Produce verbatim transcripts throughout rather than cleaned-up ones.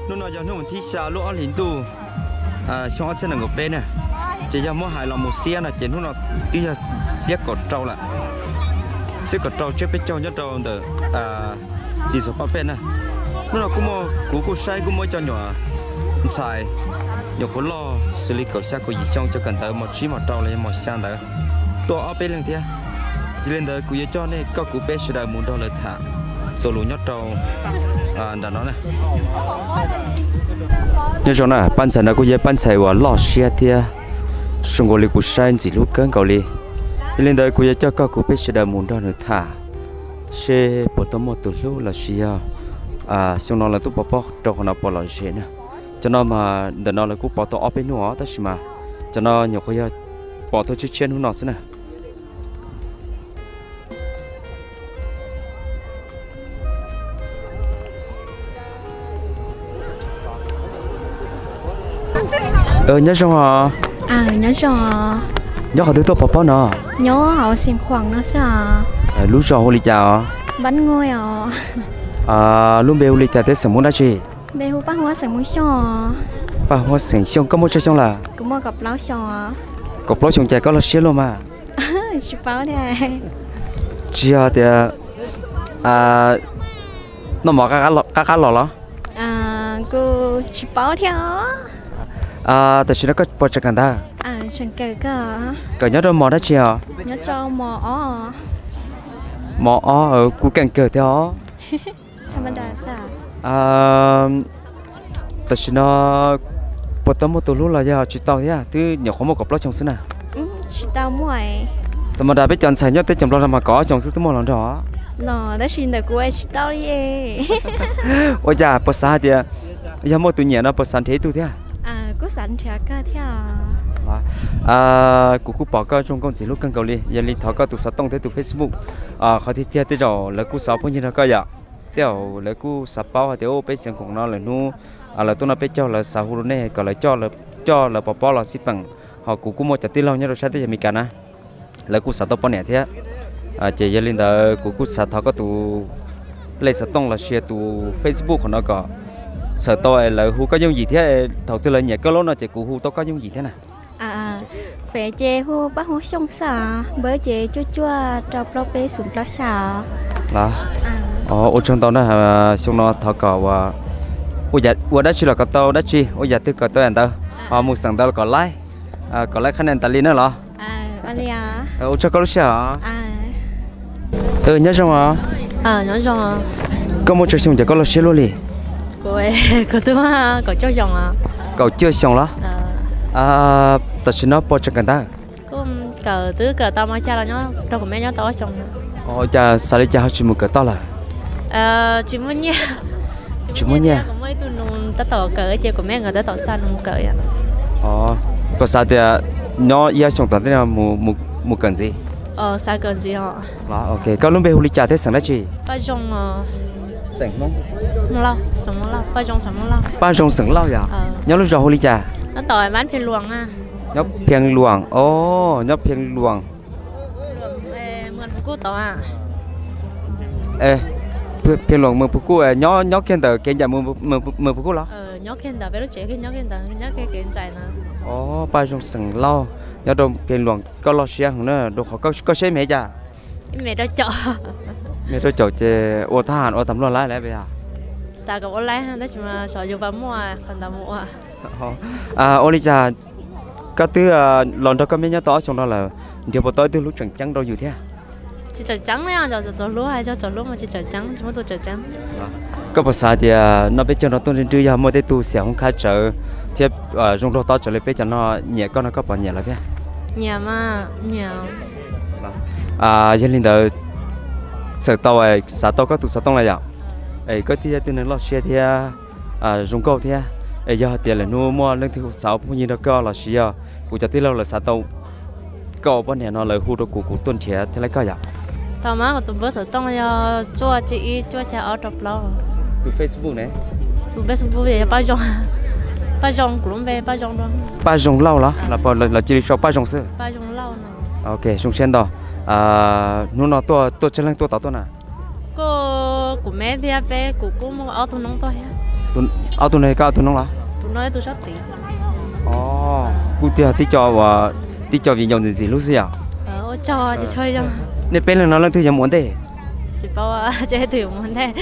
lúc nào giờ nó thi xa lúc ở liền tu à xong ở trên là ngọc bên nè chỉ giờ mua hài là một xe nè chỉ lúc nào đi ra xe cột trâu lại xe cột trâu chết bên trong nhất trâu từ à đi số bên nè lúc nào cũng mua cú cú sai cũng mua cho nhỏ xài nhiều có lo xử lý cầu xe của gì trong cho cần tới một chí một trâu lên một sang tới tôi ở bên lên thế chỉ lên tới cú cho nên có cú bé sẽ đợi muốn đâuเลยthả số lúa nhất trâu à đã nói này nhớ cho nè ban sáng nó cũng dễ ban sáng và lò xe thia xong rồi cũng sai chỉ lúc cơn cầu li lên đây cũng dễ cho các cụ biết sẽ đợi muốn đó nữa thả xe bộ tôm một tụt lúc là xe à xong nó là tụt bỏ bỏ trong nó bỏ lò xe nè cho nó mà đợt nó là cũng bỏ tụt ở bên nữa đó mà cho nó nhiều cái bỏ tụt chiếc trên nó xí nè ờ nhớ xong à à nhớ xong nhớ họ thứ tôi bỏ bỏ nó nhớ họ xem khoảng nó sao lúc sau hồi chào bánh ngôi à à lúc bèo lịch thế sớm muốn đã chi bèo bác hoa sớm muốn xong bác hoa sớm xong có một chơi xong là cũng mua gặp lão xong gặp lão xong chạy có là xí luôn mà chỉ bảo đây chia thì à nó mở các cá các cá lò đó à cô chỉ bảo theo à tại sao nó có bao nhiêu cần ta à chẳng kể cả cả nhớ đâu mò đó chi à nhớ cho mò ó mò ó ở cú càng cờ theo thằng bạn đã sao à tại sao nó bắt đầu một tuần lúc là giờ chỉ tao thế à thứ nhiều khó một cặp lót trong xứ nào chỉ tao muội tao mà đã biết chọn sai nhất tới chọn lo mà có trong xứ thứ một lần đó nó đã xin được cô ấy chỉ tao đi ôi cha bớt xa thì giờ một tuần nhẹ nó bớt xa thế tu thế à à cứ sẵn theo cả theo à cụ cụ bỏ cái trong công ty lúc cần cầu đi giờ đi tháo cái tụ sát tông tới tụ Facebook à họ thì theo tới rồi là cụ sáu bao nhiêu là cái vậy theo là cụ sáu bao thì ô bé xem cùng nó là nu à là tôi nói bé cho là sáu hôm nay còn là cho là cho là bỏ bỏ là ship bằng họ cụ cụ một chặt tí lâu nhá rồi sao tới giờ mình cả na là cụ sáu tao bao nhiêu thế à chỉ giờ lên đó cụ cụ sáu tháo cái tụ lấy sát tông là share tụ Facebook của nó có sợ tôi là hu có dùng gì thế đầu tư là nhẹ cái lỗ nó chỉ cụ hu tôi có dùng gì thế này à phải chè hu bác hu xong xả bữa chè chua chua trâu lô bê sủng lót xả đó ờ ở trong tàu đó là xong nó thọ cỏ và ôi dạ ôi đã chỉ là cái tàu đã chi ôi dạ từ cái tàu anh ta họ một sản tàu có lái à có lái khả năng tali nữa lo à anh à ở trong cái xả à ừ nhớ xong à à nhớ xong à có một chuyện chỉ có là xe luôn đi cô ấy cô tôi mà có cho chồng à cậu chưa xong đó à tại sao nó bỏ cho người ta cô cờ tứ cờ tao mới cha là nhớ đâu có mấy nhớ tao chồng ồ cha sao lại cha chỉ một cái to là ờ chỉ muốn nha chỉ muốn nha cũng mấy tôi nung ta tỏ cờ chơi của mấy người ta tỏ sao nung cờ vậy ồ có sao thì nó ia xong tao thế nào một một một cần gì ờ sao cần gì họ đó ok có lúc bé huli cha thế sáng đó chị ba chồng sẵn không mong lâu sống mong lâu ba chồng sống mong lâu ba chồng sẵn lâu vậy nhớ lúc rồi huli cha nó tỏi bán phiền luồng à nhóc phiền luồng ô nhóc phiền luồng mượn phụ tao à ê phiền luồng mượn phụ nhó nhó kiên tờ kiên chạy mượn mượn mượn phụ đó ờ nhó kiên tờ bé lúc trẻ khi nhó kiên tờ nhó cái kiên chạy nè ô ba chồng sẵn lâu nhớ đâu phiền luồng có lo xe không nữa đâu có có xe mẹ cha mẹ đó chợ mẹ tôi chọn chơi ô thà hàn ô tắm lo lái lại bây giờ sao cậu lái ha đó chỉ mà sợ dù vào mua còn tao mua à ô đi cha các thứ lần đó có mấy nhớ tỏ trong đó là điều bộ tới từ lúc trắng trắng đâu nhiều thế chỉ trời trắng đấy à giờ giờ lúa hay cho giờ lúa mà chỉ trời trắng chỉ muốn tôi trời trắng có một sao thì nó biết cho nó tôi nên đưa ra mua để tu sửa không khai trợ thì dùng đồ to trở lại biết cho nó nhẹ con nó có bao nhẹ là thế nhà mà nhà à dân linh đời sợ tàu ấy sợ tàu có tụ sợ tông này vậy ấy có thì tôi nên lo xe thì à dùng câu thì ấy giờ tiền là nuôi mua lương thực sáu cũng như đó có là xe cụ cho tí lâu là sợ tàu câu bao nhiêu nó là khu đồ cụ cụ tuân trẻ thế lấy coi vậy tao má của tụi bớt sợ tông cho chua chị chua chả ở trong lâu từ Facebook này tụi bớt Facebook về bao nhiêu bao nhiêu cũng về bao nhiêu đó bao nhiêu lâu là là là là chỉ số bao nhiêu xưa bao nhiêu lâu nè ok xuống trên đó à nó nó to to chân lên to tao to nè cô của mẹ thì bé của cô mua ở thôn nông to hết tụi ao tụi này cao tụi nó là tụi nó tụi sáu tỷ ồ cụ tia tí cho và tí cho vì nhộng gì gì lúc gì à ờ cho chỉ chơi cho nên bên là nó là thứ gì muốn thế chỉ bảo chơi thử muốn thế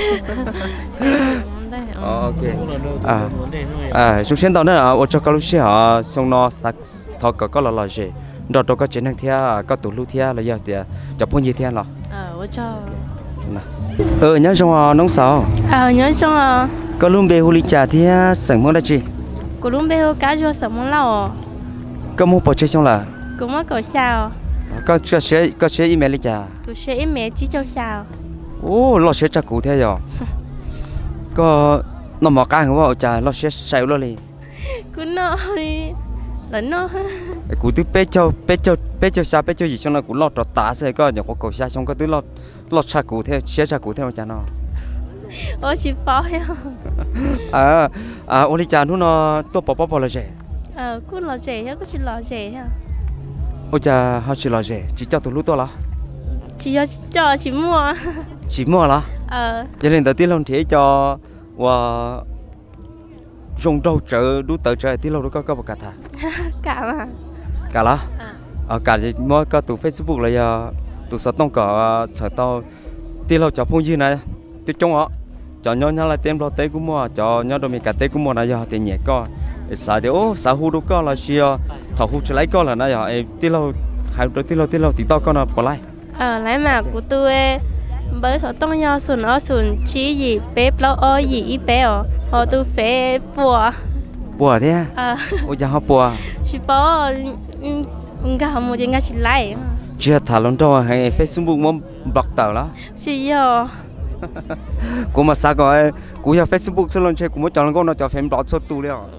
ok à à chúng先到那啊我这个路线啊送nó start thọ có có là là gì đó đó có chuyện năng thia có tụ lưu thia là giờ thì cho phong gì thia là ờ cho ờ nhớ trong nông sao ờ nhớ trong à có luôn bê huli trà thia sẵn món đó chi cô luôn bê cá cho sẵn món lao có mua bỏ chơi xong là cũng mới có sao có chưa sẽ có sẽ email đi trà cô sẽ mẹ chỉ cho sao ô lo sẽ trả cụ theo rồi có nó mà cái không trà lo sẽ sai lo đi cứ nó là nó cụ thứ bé châu bé châu bé châu xa bé châu gì xong là cụ lo trọt tả sẽ có những cổ xa xong có thứ lo lo trả cụ theo sẽ trả cụ theo trà nó ô chỉ phó à à ô đi trà nó tôi bỏ bỏ bỏ là gì ờ cứ lo gì hết cứ chỉ lo gì ha ô trà họ chỉ lo gì chỉ cho tụi lúc tôi là chỉ cho cho chỉ mua chỉ mua là ờ cho nên đầu tiên lòng thế cho và dùng đâu chợ đủ tự chợ tí lâu đó có có một cả thà cả mà cả lá ở cả gì mua có tụ Facebook là giờ tụ sợ tông cả sợ tao tí lâu cho phong gì này tí trong họ cho nhau nhau là tem lo tế cũng mua cho nhau đồ mình cả tế cũng mua này giờ thì nhẹ co sợ thì ô sợ hú đâu có là xia thọ hú chỉ lấy co là này giờ tí lâu hai đôi tí lâu tí lâu tí to con là bỏ lại ờ lấy mà của tôi bởi số tông nhau sùn ở sùn chỉ gì bé lâu ở gì ít bé ở họ tôi phải bùa bùa thế ờ ôi giờ họ bùa chỉ bảo người họ một người chỉ lấy chưa thả lon đâu hay Facebook muốn block tao đó chỉ yo cũng mà sao gọi cũng giờ Facebook số lần chơi cũng muốn chọn con nó cho phim block số tu liền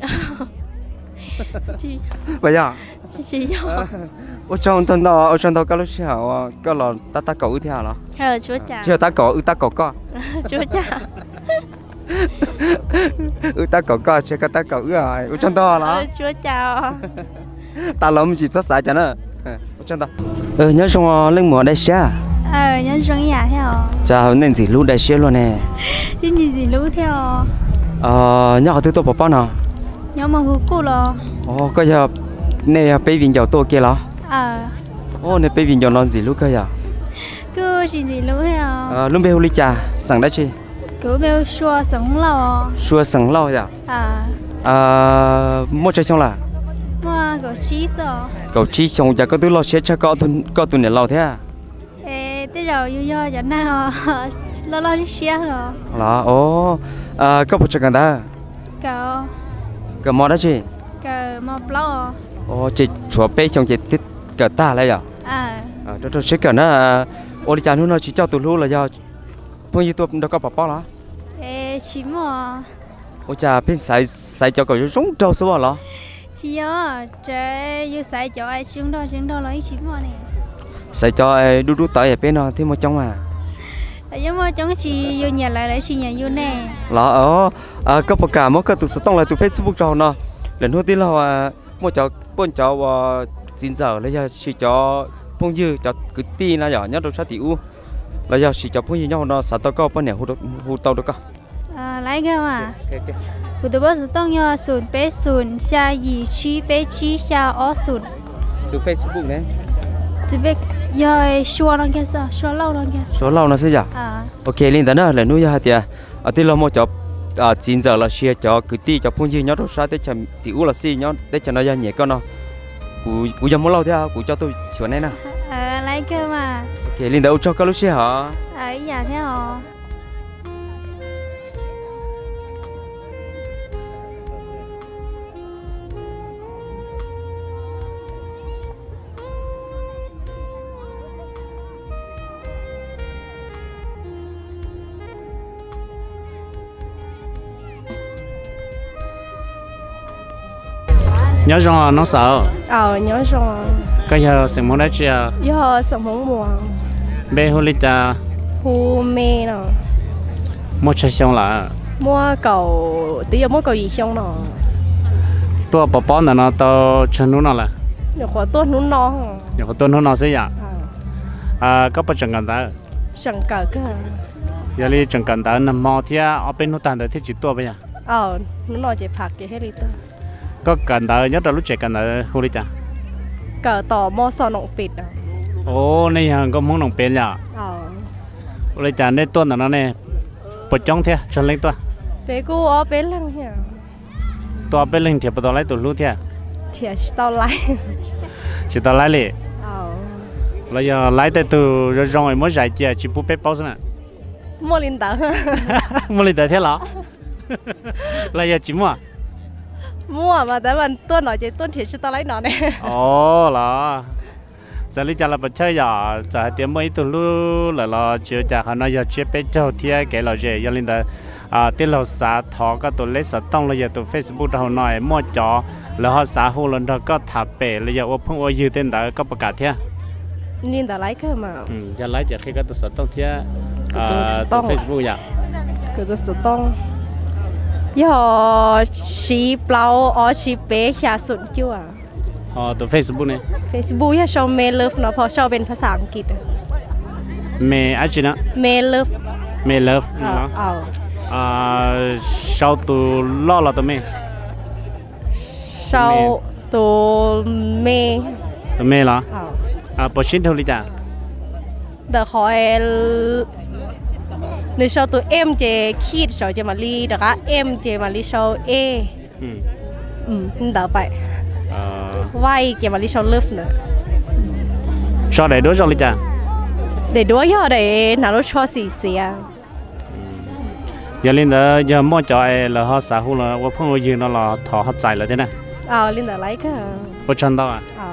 chỉ bây giờ chỉ chỉ yo ở trong thằng đó ở trong đó cái lúc xíu cái là ta ta cậu thế hả ờ chúa cha chưa ta cậu ta cậu co chúa cha ừ ta cậu co chưa cái ta cậu rồi ở trong đó là chúa cha ta làm gì rất sai cho nó ở trong đó ừ nhớ xong lên mùa đây xe ờ nhớ trong nhà theo chào nên gì lúc đây xe luôn nè cái gì gì lú theo ờ nhớ thứ tôi bảo bao nào nhớ mà hú cụ lo ồ có giờ nè bây viên dầu tôi kia là ờ ô nè bây viên dầu non gì lúc cơ à cứ gì gì lú theo ờ lúc bây huli trà sẵn đấy chi cứ bêu xua sống lo xua sẵn lâu à ờ à mua chơi xong là mua gạo chí sao cậu chi xong giờ có thứ lo sẽ cho có tuần có tuần để lâu thế à ê tới rồi vô vô giờ nào lo lo đi xe rồi là ô à có một chuyện cần ta cậu cái món đó chi cậu mà lo ô chị chúa bé xong chị thích cả ta lại à ờ à cho cho sẽ cả nó ô đi chán nó chỉ cho tụi lu là do bao nhiêu tuổi đâu có bảo bao lá ê chỉ mua ô cha bên sai sai cho cậu giống trâu số bao lá chỉ nhớ trời yêu sai cho ai chúng đó chúng đó lấy chỉ mua này sai cho đu đu tới ở bên nó thêm một trong mà tại giống mà chúng chỉ yêu nhà lại lấy chỉ nhà yêu nè là ở à có một cả một cái tụi sẽ tông lại tụi Facebook cho nó lần thứ tiên là à một cháu bốn cháu chín giờ lấy giờ chỉ cho phong dư cho cứ tin là giờ nhớ đâu sao tiểu là giờ chỉ cho phong dư nhau nó sao tao có bao nhiêu hút hút tao được không à lấy cái mà của tôi bây giờ tông nhau sùn bé sùn xa gì chi bé chi xa ó sùn được Facebook này chỉ biết giờ xua nó kia sao xua lâu nó kia số lâu nó sẽ giờ à ok lên tới đó là nuôi ra thì ở đây là một cháu à chín giờ là share cho cứ ti cho phong dư nhau đâu sao tới chậm tiểu là xí nhau tới cho nó ra nhẹ con nó cú cú giờ muốn lâu thế à cú cho tôi chuẩn này nè à lấy cái mà ok lên đâu cho các lúc share hả ở nhà thế hả nhớ rằng nó sợ ờ nhớ rồi cái giờ sẽ muốn đấy chưa giờ sống không buồn bé hồ lít à hu mê nè mua chơi xong là mua cầu tí giờ mua cầu gì xong nè tua bỏ bỏ nó nó tao chân nó là giờ có tốt nó no giờ có tuần nó sẽ vậy à có bao chẳng cần ta chẳng cả cái giờ đi chẳng cần ta nằm mò thì ở bên nó tàn được thì chỉ tua bây giờ ờ nó nói chỉ phạt cái hết đi tao có cần đợi nhất là lúc trẻ cần đợi hồ đi chả cỡ tỏ mò sò nọng pịt à ô này hàng có món nồng bền nhở ờ hồ đi chả nên tuần là nó này bật trong thế cho lên tuần bé cô ở bên lăng hả tuần bên lên thì bật lại tuần lúc thế thiệt tao lại chỉ tao lại lệ ờ bây giờ lại từ từ rồi rồi mới giải chia chỉ bút bếp bao giờ mua linh tao mua lên tới thế lắm bây giờ chỉ mua mua mà tại mình tuần nói chỉ tuần thiệt tao lấy nó này ồ là giờ lý là bật chơi giờ giờ tiệm mấy tuần lu là là chiều giờ họ nói giờ chia bếp cho thì cái là gì giờ lên tới à tiền lâu xã thọ các tụi lấy xã tông là giờ tụi Facebook họ nói mua chó là họ xã hội lần đó có thả bể là giờ ô phong ô dư tên đó cóประกาศthế linh tao lấy cơ mà ừ giờ lấy giờ khi các tụi xã tông thế à tụi Facebook vậy cứ tụi xã tông giờ chỉ bao ở chỉ bé hạ xuống chưa à họ tụi Facebook này Facebook อย่า show me love เนาะพอ show เป็นภาษาอังกฤษ me ai chứ nó me love me love เออ nó เออ à sau tụi lo là tụi me show ตัว me tụi me là เออ à bộ xin thôi đi chả เดี๋ยวขอใน show ตัว M เจขีด show เจมาลีแล้วก็ M เจมาลี show A อืมอืมเดี๋ยวไป à Y เจมาลี show love เนาะ cho đầy đối rồi đi chả เดี๋ยวด้วยเหรอเดี๋ยวน่ารู้ชอบสีเสีย giờ lên đó giờ mua cho ai là họ xã hội là ô phong ô dư nó là thọ họ chạy là thế này เอาลินเดอร์ไลค์ก็ bộ chân đó à เอา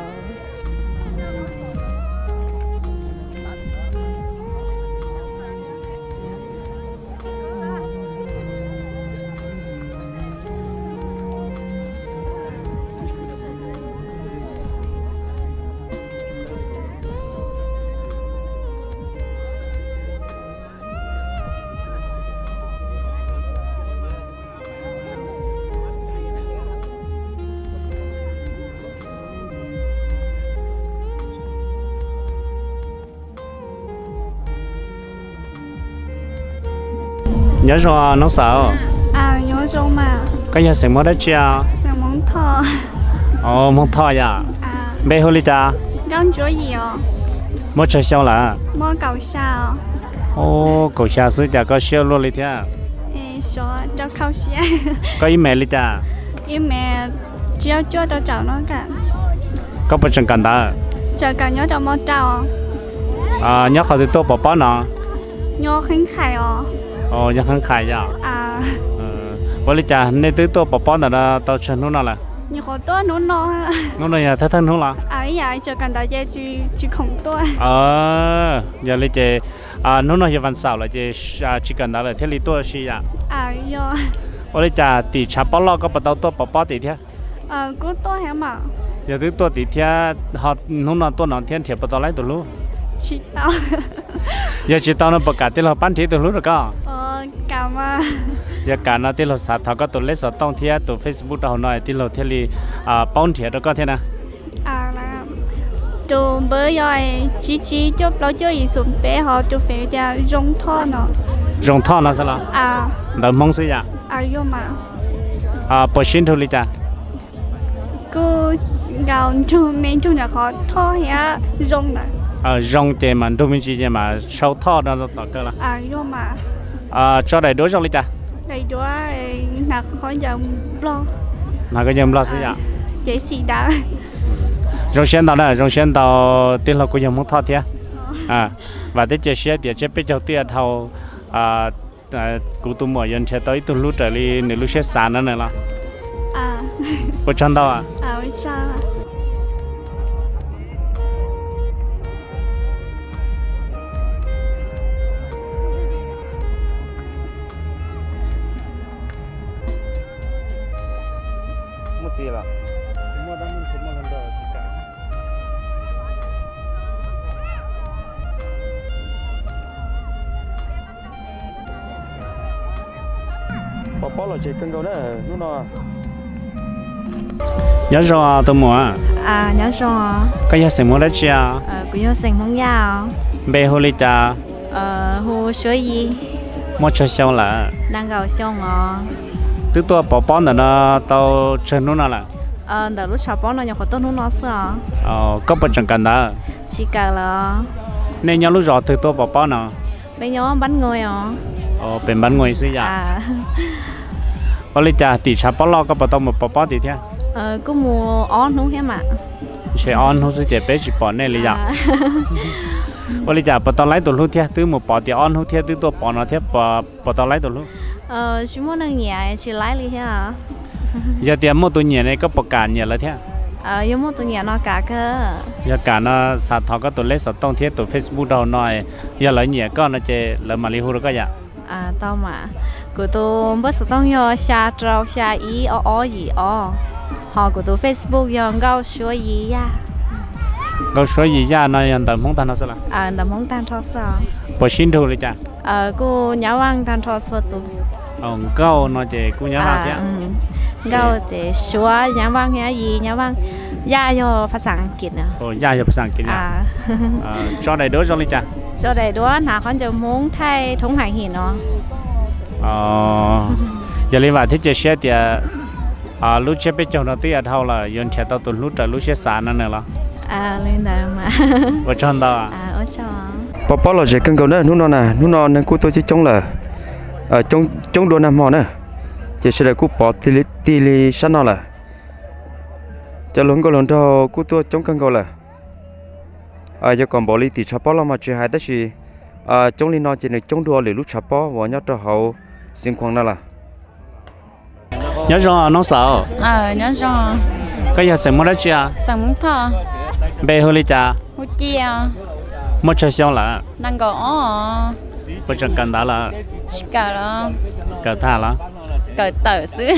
nhớ rồi nó sợ à nhớ rồi mà cái nhà xem mua đấy chưa sao món thọ ồ mong thọ ya à bé hồ lý cha con chỗ gì à mua chơi sao là mua cầu sao ô cổ xa xứ cha có siêu luôn lý thế ê số cho khâu xe có ý mẹ lý cha em mẹ chiếu cho tao chào nó cả có bộ chân cần đó chờ cả nhớ tao mua trâu à nhớ khỏi thì tôi bỏ bỏ nó nhớ khánh khai à ồ nhớ khăn khai ya à bố lý cha nên tới tôi bỏ bỏ nó tao chân nó là nhiều khó tôi nó nó nó là thất thân nó là ấy vậy chờ cả đại gia chứ chứ không tôi ờ giờ lý cha à nó nói văn sao là chỉ chỉ cần đó là thế lý tôi xí ya à yo bố lý cha thì chả bỏ lo có bắt đầu tôi bỏ bỏ thì thế à cứ tôi hả mà giờ tới tôi thì thế họ nó nói tôi nói thiên thiệp bắt đầu lấy từ lúc chị tao giờ chỉ tao nó bật cả tiền là bán thì từ lúc rồi cơ ờ cảm ơn giờ cả nó tiền là sát thằng có tụi lấy sát tông thì tụi Facebook đó nói tiền là thiên li à bán thì đó có thế nào à là tụi bây giờ chỉ chỉ cho bao nhiêu gì xuống bé họ tụi phải ra rong thọ nó rong thọ nó sao là à đỡ mong gì à à yo mà à bớt xin thôi đi cha cứ gạo chú mình chú nhà khó thọ hả rong này à rong thì mà đôi mình chỉ mà sau thọ nó nó cơ là à yo mà à cho đầy đối rong đi cha đầy đó là khó dòng lo là cái nhầm lo gì à dễ xì đá rong sen tao này rong sen tao tiền là có nhầm mong thọ thế à và tới chơi xe thì chơi bây giờ tiền thầu à cụ tụi mọi dân sẽ tới tụi lúc trở đi nếu lúc xe sàn nữa này là à có chân đâu à à với sao một gì là bỏ bỏ là chỉ cần câu đó lúc nào nhớ rồi tụi mua à nhớ rồi cái nhà xem mua đấy chưa ờ cũng nhớ xem món gạo bé hồ lý cha ờ hồ sữa gì mua cho sao là đang gạo xong rồi từ tua bỏ bón là nó tao chân nó nào là ờ đợt lúc chào bón là nhóc tốt nó sao ờ có bao chẳng cần đó chỉ cả là nên nhau lúc rõ từ tua bỏ bón nào bây giờ bắn người à ờ bên bắn người xí dạ à có lý cha tỷ chả bón lo có bao tao một bỏ bón thì thế ờ cứ mua on đúng không ạ sẽ on không sẽ chế bé chỉ bỏ này lý dạ có lý cha bao tao lấy tụi lúc thế từ một bỏ thì on lúc thế từ tua bỏ nó thế bỏ bỏ tao lấy tụi lúc ờ chỉ muốn nâng nhẹ chỉ lái đi ha giờ tiền một tụi nhẹ này có bỏ cả nhẹ là thế ờ giống một tụi nhẹ nó cả cơ giờ cả nó sạt thọ có tụi lấy sạt tông thiết tụi Facebook đâu nói giờ lấy nhẹ có nó chơi lấy mà li hu đó dạ à tao mà của tôi bớt sợ tông yo xa trâu xa ý o o gì o họ của tôi Facebook yo ngao số gì ya có số gì ra nó hiện tại không tan nó sao là à tầm không tan cho sao bỏ xin thôi lấy cha ờ cô nhớ vang tan cho số tôi ông câu nó chơi cô nhớ vào thế ngao để số nhớ vang nhớ gì nhớ vang ya yo phát sáng kiện à ồ ya yo phát sáng kiện à cho này đối cho lấy cha cho đây đó là conจะmuốn thay thống hải hình nó ờ giờ lấy vào thế chơi xe thì à lúc chơi bên trong nó tí ở đâu là yon chơi tao tụi lúc trời lúc xe sàn nữa nè lo à lên đây mà ở trong đó à ở trong bỏ bỏ là chỉ cần cầu nữa nút nó nè nút nó nên cú tôi chỉ chống là ở trong trong đồ nằm mò nè chỉ sẽ là cú bỏ tì li tì li sẵn nó là cho luôn có lần cho cú tôi chống cần cầu là à giờ còn bỏ li thì chả bỏ là mà chỉ hai đó là à chống li nó chỉ là chống đua để lúc chả bỏ và nhớ cho hậu sinh khoang đó là nhớ rồi nó sợ ờ nhớ rồi cái giờ xem mua đó chưa sang muốn thọ bé hơi lấy cha hút chia mua cho xong là đang có bây giờ cần đã là chỉ cả là cả thà là cởi tờ xứ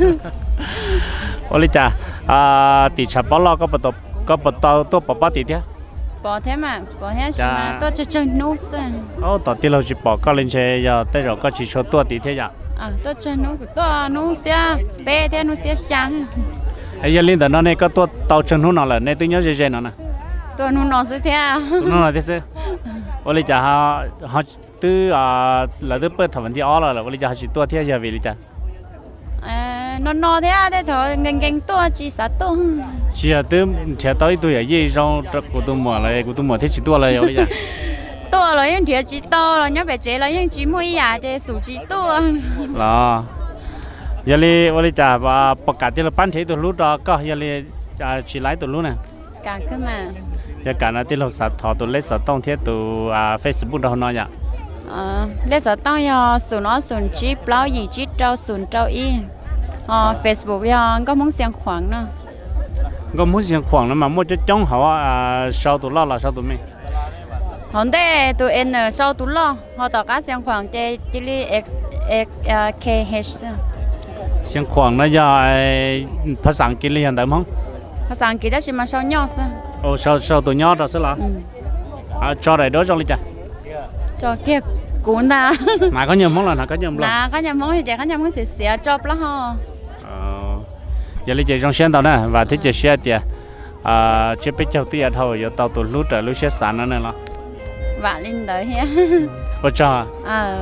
ô lấy cha à thì chả bỏ lo có bắt đầu có bắt đầu tôi bỏ bỏ thì thế bỏ thế mà bỏ thế chứ mà tôi chơi chơi nút xứ ô tao tí lâu chỉ bỏ có lên xe giờ tới rồi có chỉ số tôi thì thế vậy à tôi chơi nút của tôi nút xe bé thế nút xe sáng ấy giờ lên đó nó này có tôi tàu chân nó nào là này tôi nhớ dễ dễ nó nè tôi nút nó xứ thế nó là thế chứ ô lấy cha họ họ từ à là từ bớt thằng vấn thì ó là ô lấy cha chỉ tôi thế giờ về lấy cha nó nó thế thế thôi ngành ngành tôi chỉ sát tôi chỉ là từ trẻ tới tôi ở dưới trong của tôi mua lại của tôi mua thế chỉ tôi là vậy vậy tôi là những chuyện chỉ tôi là nhớ về chế là những chuyện mới à thế số chỉ tôi là giờ li ô li chả và bậc cả thì là bán thế tôi lúc đó có giờ li chỉ lái tôi lúc này cả cơ mà giờ cả nó thì là sát thọ tôi lấy sát tông thế tôi à Facebook đó nói nhá ờ lấy sát tông yo số nó số chỉ bao gì chỉ trâu số trâu y ờ Facebook yo có muốn xem khoảng nữa có muốn xem khoảng nó mà mua cho trong họ à sau tôi lo là sau tôi mình hôm nay tụi em sau tụi lo họ tạo các xem khoảng chơi chơi x x k h xem khoảng nó giờ phát sáng kia liền đấy không phát sáng kia đó chỉ mà sau nhau sao ồ sau sau tôi nhớ đó sẽ là à cho này đó cho đi chả cho kia cuốn ta mà có nhiều món là có nhiều món là có nhiều món thì chắc có nhiều món sẽ sẽ cho lắm ha giờ lấy chơi trong xe tàu nè và thích chơi xe thì à chơi biết chơi tiệt thôi giờ tàu tụi lúc trời lúc xe sàn nữa nè lo vạ lên đấy ha ôi trời à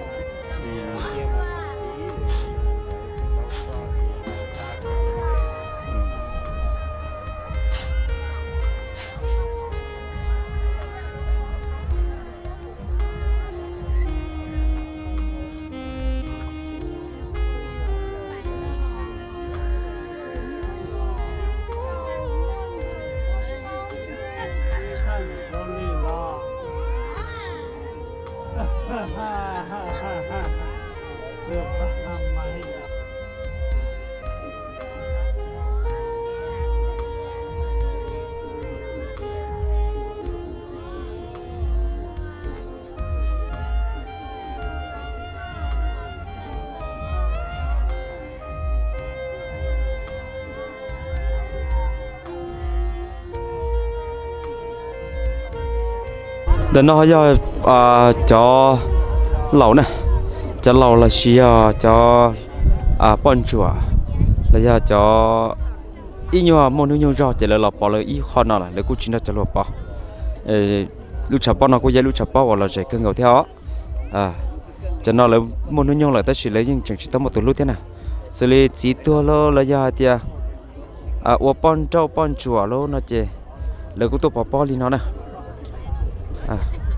để nó cho à, cho lẩu nè cho lẩu là chỉ cho à bún chua là giờ cho ít nhiều món nhiều rau chỉ là lẩu bỏ lại ít khó nào là lấy cú chín nó cho lẩu bỏ lúc chập bỏ nó cũng dễ lúc chập bỏ hoặc là chạy cân ngầu theo à cho nó là món nhiều lại tới chỉ lấy những chẳng chỉ tới một tuần lúc thế nào xử lý chỉ tua lo là giờ tia à ô pon trâu pon chùa lo nó chê là cũng tôi bỏ bỏ đi nó nè à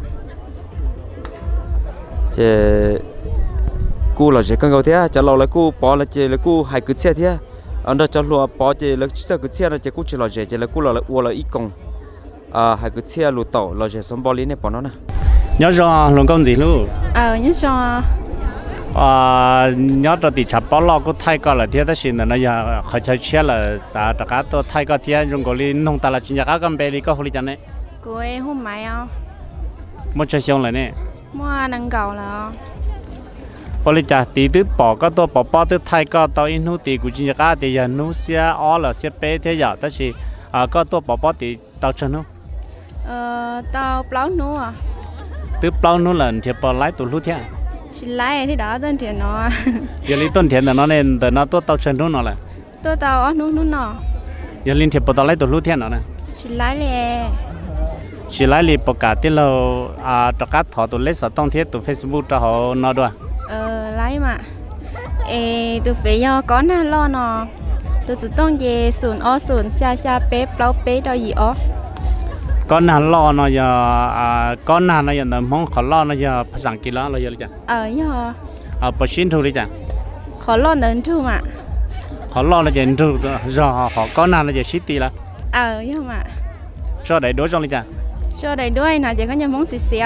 chê cô là chỉ cần câu thế cho lâu là cô bỏ là chê là cô hay cứ xe thế anh đó cho lúa bỏ chê là sao cứ xe là chê cô chỉ là chê chê là cô là ô là ít công à hay cứ xe lúa tàu là chê xong bỏ đi này bỏ nó nè nhớ cho lòng công gì luôn ờ nhớ cho à nhớ cho thì chập bao lo có thay cái là thế đó xin là nó giờ họ chơi xe là sao tất cả tôi thay cái thế dùng cái linh nông ta là chỉ nhà cái bé đi có hồi chẳng đấy cô ấy hôm mai à một chơi xong rồi nè mua năng cầu là hồi chả tí thứ bỏ cái tôi bỏ bỏ thứ thay cái tao in hút thì cũng chỉ nhà cái thì giờ nấu xe ó là xe bé thế giờ đó thì à cái tôi bỏ bỏ thì tao chân không ờ tao plau nữa à thứ bao nó là thì bỏ lái tụi lúc thế chỉ lái thì đó tên tiền nó giờ lý tuần thiệt là nó nên từ nó tôi tao chân nó là tôi tao ởนู้นnó giờ linh thiệt bỏ tao lái tụi lúc thế nó nè chỉ lái lẹ chỉ lái li bỏ cả tí lâu à tất cả thọ tụi lấy sợ tông thiết tụi Facebook cho họ nó đùa ờ lái mà ê tôi phải do có na lo nó tôi sẽ tông về sườn ó sườn xa xa bé plau bé đâu gì ó con nào lo nó giờ à con nào nó giờ nó mong khó lo nó giờ phảiสั่งกี่ล้อเราgiờ đi chăng ờ do à bớt xin thôi đi chăng khó lo đến thu mà khó lo là giờ thu giờ họ con nào là giờ city là ờ do mà cho đầy đối trong đi chăng cho đầy đuôi nào chỉ có nhà món xì xì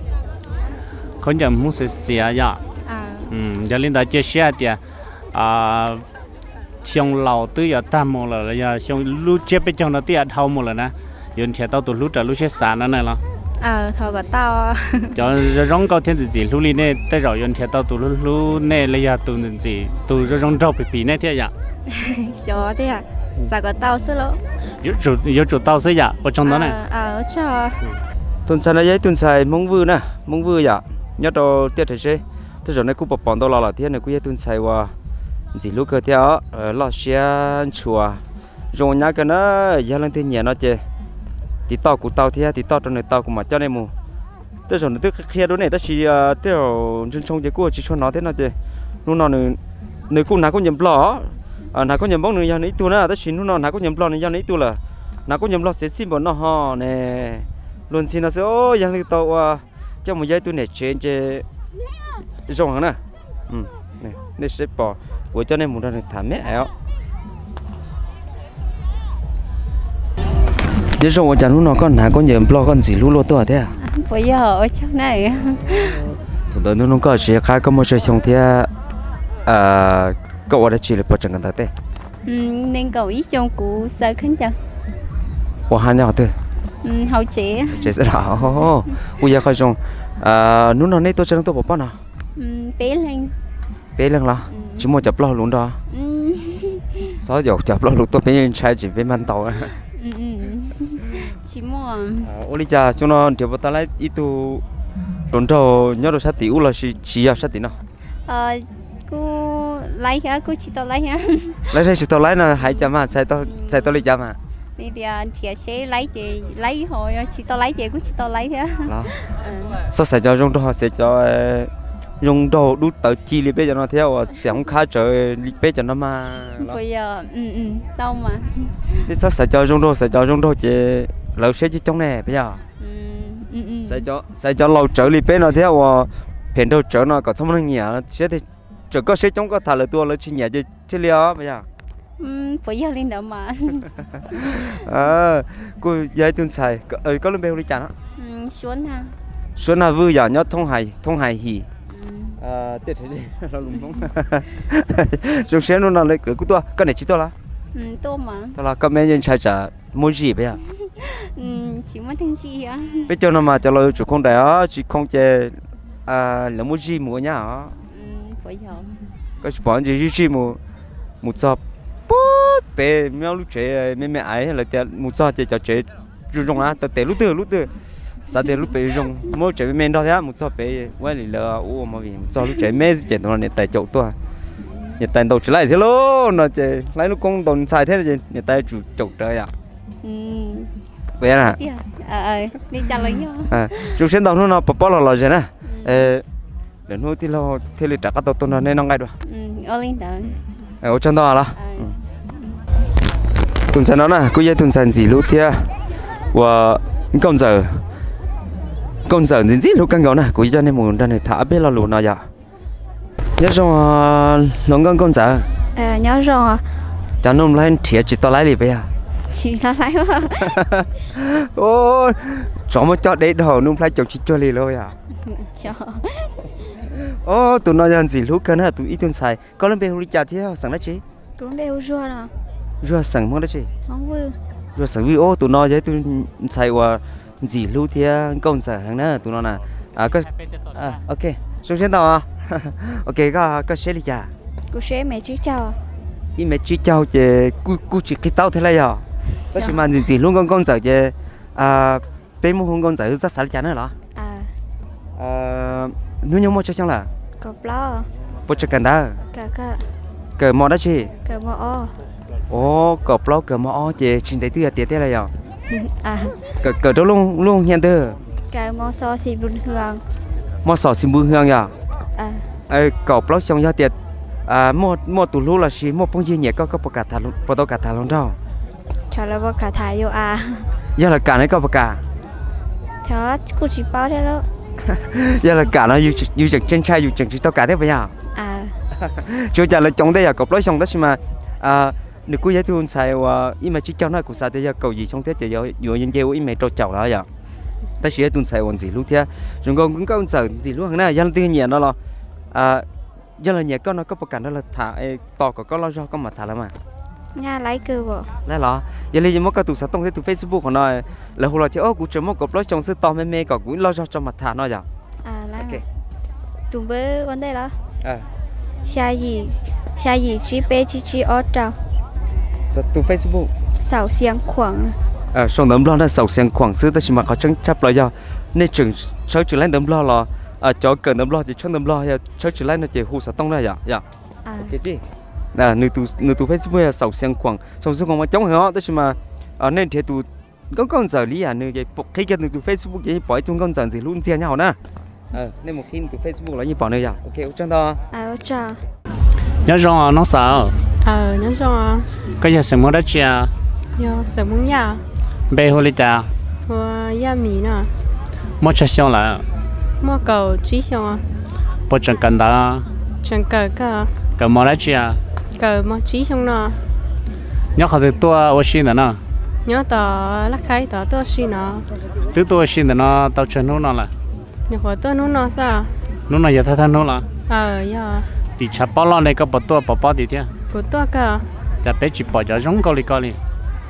con giờ muốn sẽ xỉa giờ à ừ giờ linh đã chia sẻ thì à trong lầu tới giờ tam một là giờ trong lúc chết bên trong nó tiệt thâu một là nè giờ trẻ tao tụi lúc trả lúc chết sản nó này lo ờ thôi có tao cho rong cao thiên gì lúc này nè tới rồi giờ trẻ tao tụi lúc lúc nè lấy giờ tụi gì tụi rong rau bị bị nè thế giờ cho thế à sao có tao xí lỗ giờ chủ giờ chủ tao xí giờ ở trong đó này ờ cho tuần sau này tuần sau mong vui nè mong vui dạ nhớ đồ tiết thế chứ thế rồi này cũng bỏ bỏ đâu là thế này cũng tuần sau và chỉ lúc cơ theo lo xe chùa rồi nhá cái nó giờ lần thứ nhẹ nó chơi thì tao của tao thì thì tao trong này tao cũng mà cho nên mù thế rồi nó tức kia đó này ta chỉ thế rồi trên trong cái cua chỉ cho nó thế nào chơi lúc nào nữa nữa cũng nào cũng nhầm lỏ à nào cũng nhầm bóng nữa giờ này tu nữa ta chỉ lúc nào nào cũng nhầm lỏ nữa giờ này tu là nào cũng nhầm lỏ sẽ xin bọn nó ho nè luôn xin nó sẽ ô giờ này tao cho một giây tu này trên chơi rong hả nè ừ này này sẽ bỏ của cho nên một lần thả mẹ áo giờ rồi chẳng lúc nào con nào có nhầm lo con gì lúc lo to thế à bây giờ ở trong này tụi tôi nó có chuyện khai có một chuyện xong thế à cậu đã chỉ là bắt chừng cái thế nên cậu ý trong cụ sợ khánh chẳng của hai nhau thôi hậu trẻ trẻ sẽ là bây giờ coi xong à lúc nào này tôi chẳng tôi bỏ bao nào bé lên bé lên là chỉ muốn chụp lo luôn đó sáu giờ chụp lo luôn tôi bé trai chỉ bé man tàu chỉ muốn ôi cha chúng nó thì bắt lại ít tu đồn đầu nhớ được sát tiểu là chỉ chỉ là sát tiểu nào ờ cô lấy hả cô chỉ tao lấy hả lấy thế chỉ tao lấy là hai trăm mà sai tao sai tao lấy trăm mà bây giờ chị sẽ lấy chị lấy hồi chỉ tao lấy chị cũng chỉ tao lấy thế đó sao sẽ cho dùng đồ sẽ cho dùng đồ đút tới chi li bé cho nó theo sẽ không khá trời li bé cho nó mà bây giờ ừ ừ tao mà thế sao sẽ cho dùng đồ sẽ cho dùng đồ chị lỡ sẽ chỉ trong này bây giờ ừ ừ sẽ cho sẽ cho lâu trở li bé nó theo phiền đâu trở nó còn xong nó nhẹ sẽ thì chỉ có sẽ trong có thà là tua là chỉ nhẹ chứ chứ liao bây giờ bây giờ lên đó mà à cô dây tuần xài ờ có lên bèo đi chả nó xuống ha xuống là vui giờ nhớ thông hài thông hài hỉ à tết thế đi nó lùng lùng rồi xe nó nào lấy cái tua cái này chỉ tua là tua mà tua là các mấy nhân trai trả mua gì bây giờ chỉ mua thằng gì á bây giờ nó mà cho lời chủ con đấy chỉ không chơi à là mua gì mua nhá bây giờ cái bọn gì gì mua mua chop bé mấy lúc chơi mấy mẹ ấy là tiền một sao chơi trò chơi rung á từ từ lúc từ lúc từ sao từ lúc bé rung mỗi chơi mấy đó thế một sao bé quay lại là ô mà vì một sao lúc chơi mấy chơi nó này tại chỗ tôi nhà tại đầu trở lại thế luôn nó chơi lấy lúc con tồn xài thế là nhà tại chủ chỗ trời à bé à ờ đi chào lấy nhau à chúng xem tàu nó bỏ bỏ lò lò gì nè để nuôi thì lo thì là trả các tàu tôi nó nên nó ngay được ừ ở lên tận ở trong đó là tuần sau nó nè cô dây tuần sau gì lúc thia và công giờ công giờ gì gì lúc căng gấu nè cô dây nên muốn ra này thả bé là lụt nào vậy nhớ rằng lòng con công giờ à nhớ rồi cho nên lên thiệt chỉ tao lấy đi bây giờ chị nó lấy quá ôi chó mới cho đấy đầu nung phải chọc chỉ cho lì rồi à ô tụi nó làm gì lúc cái này tụi ít tuần sai có lần bèo đi chả thế sẵn đó chứ cũng bèo rùa nè rùa sẵn món đó chứ không vui rùa sẵn vì ô tụi nó vậy tụi sai qua gì lúc thế công sở hàng nữa tụi nó nè à có à ok xuống trên tàu à ok có có xe đi chả cô xe mẹ chỉ chào đi mẹ chỉ chào chứ cu cu chỉ cái tàu thế này à đó chỉ mà gì gì luôn con con sở chứ à bên mua con con sở rất sẵn chả nữa đó à à nếu như mua cho xong là có blo bố cho cần đó cả cả cờ mò đó chứ cả mò ô cờ blo cờ mò chứ chuyện đấy tôi tiệt thế này à à cờ cờ đó luôn luôn hiện từ cả mò so xì bún hương mò sò xin bún hương à à ê cờ blo xong ra tiệt à mua mua tủ lú là chỉ mua bông gì nhẹ có có bọc cả thà luôn bọc đâu cả thà luôn đâu cho là bọc cả thà yêu à giờ là cả này có bọc cả cho cô chỉ bao thế đó giờ là cả nó yêu yêu chừng trên trai yêu chừng chỉ tao cả thế bây giờ à chưa trả lời trong đây à cọp lối xong đó mà à nếu cô giáo tôi xài và im mà chỉ cho nó cũng xài thì giờ cầu gì xong thế thì giờ vừa nhân gieo im mẹ trâu chậu đó giờ ta chỉ tôi xài còn gì lúc thế chúng con cũng có sợ gì lúc này dân tiên nhẹ nó là à giờ là nhẹ con nó có bậc cảnh đó là thả to có có lo do có mà thả lắm mà nhà lấy cơ bộ đấy là giờ lấy một cái tụ sát tông thế tụ Facebook của nó là hồi là thì ô cũng chỉ một cọp lối xong sư to mê mê có cũng lo do cho mặt thả nó giờ à lấy tụi bữa vấn đề đó à xa gì xa gì chỉ bé chỉ chỉ ở trâu sao tụ Facebook sầu xiang khoảng à xong đấm lo là sầu xiang khoảng xứ ta chỉ mà có chân chấp lại giờ nên chừng sau chừng lấy đấm lo là à cho cần đấm lo thì chân đấm lo giờ sau chừng lấy nó chỉ hú sát tông ra giờ giờ à cái gì nè người tụ người tụ Facebook là sầu xiang khoảng xong xong còn mà chống họ ta chỉ mà à nên thì tụ có con giờ lý à người vậy khi cái người tụ Facebook vậy bỏ chung con giờ gì luôn chia nhau nè ờ nên một khi tụ Facebook là như bỏ nơi giờ ok chân đó à ở trâu nhớ rằng nó sợ ờ nhớ rằng cái giờ xem mua đất chia nhớ sợ muốn nhà bê hồ lý ta hoa ya mì nè mua cho xong là mua cầu chỉ xong bố chẳng cần đó chẳng cờ cả cờ mua đất chia cờ mua chỉ xong nè nhớ họ từ tua ô xin nữa nè nhớ tờ lắc khai tờ tôi xin nè từ tua xin nữa nó tao chơi nó nó là nhớ họ tôi nó nó sao nó là giờ thay thay nó là ờ ya thì chả bao lâu này có bỏ tua bỏ bỏ đi thế của tôi cả chả bé chỉ bỏ cho giống câu đi câu đi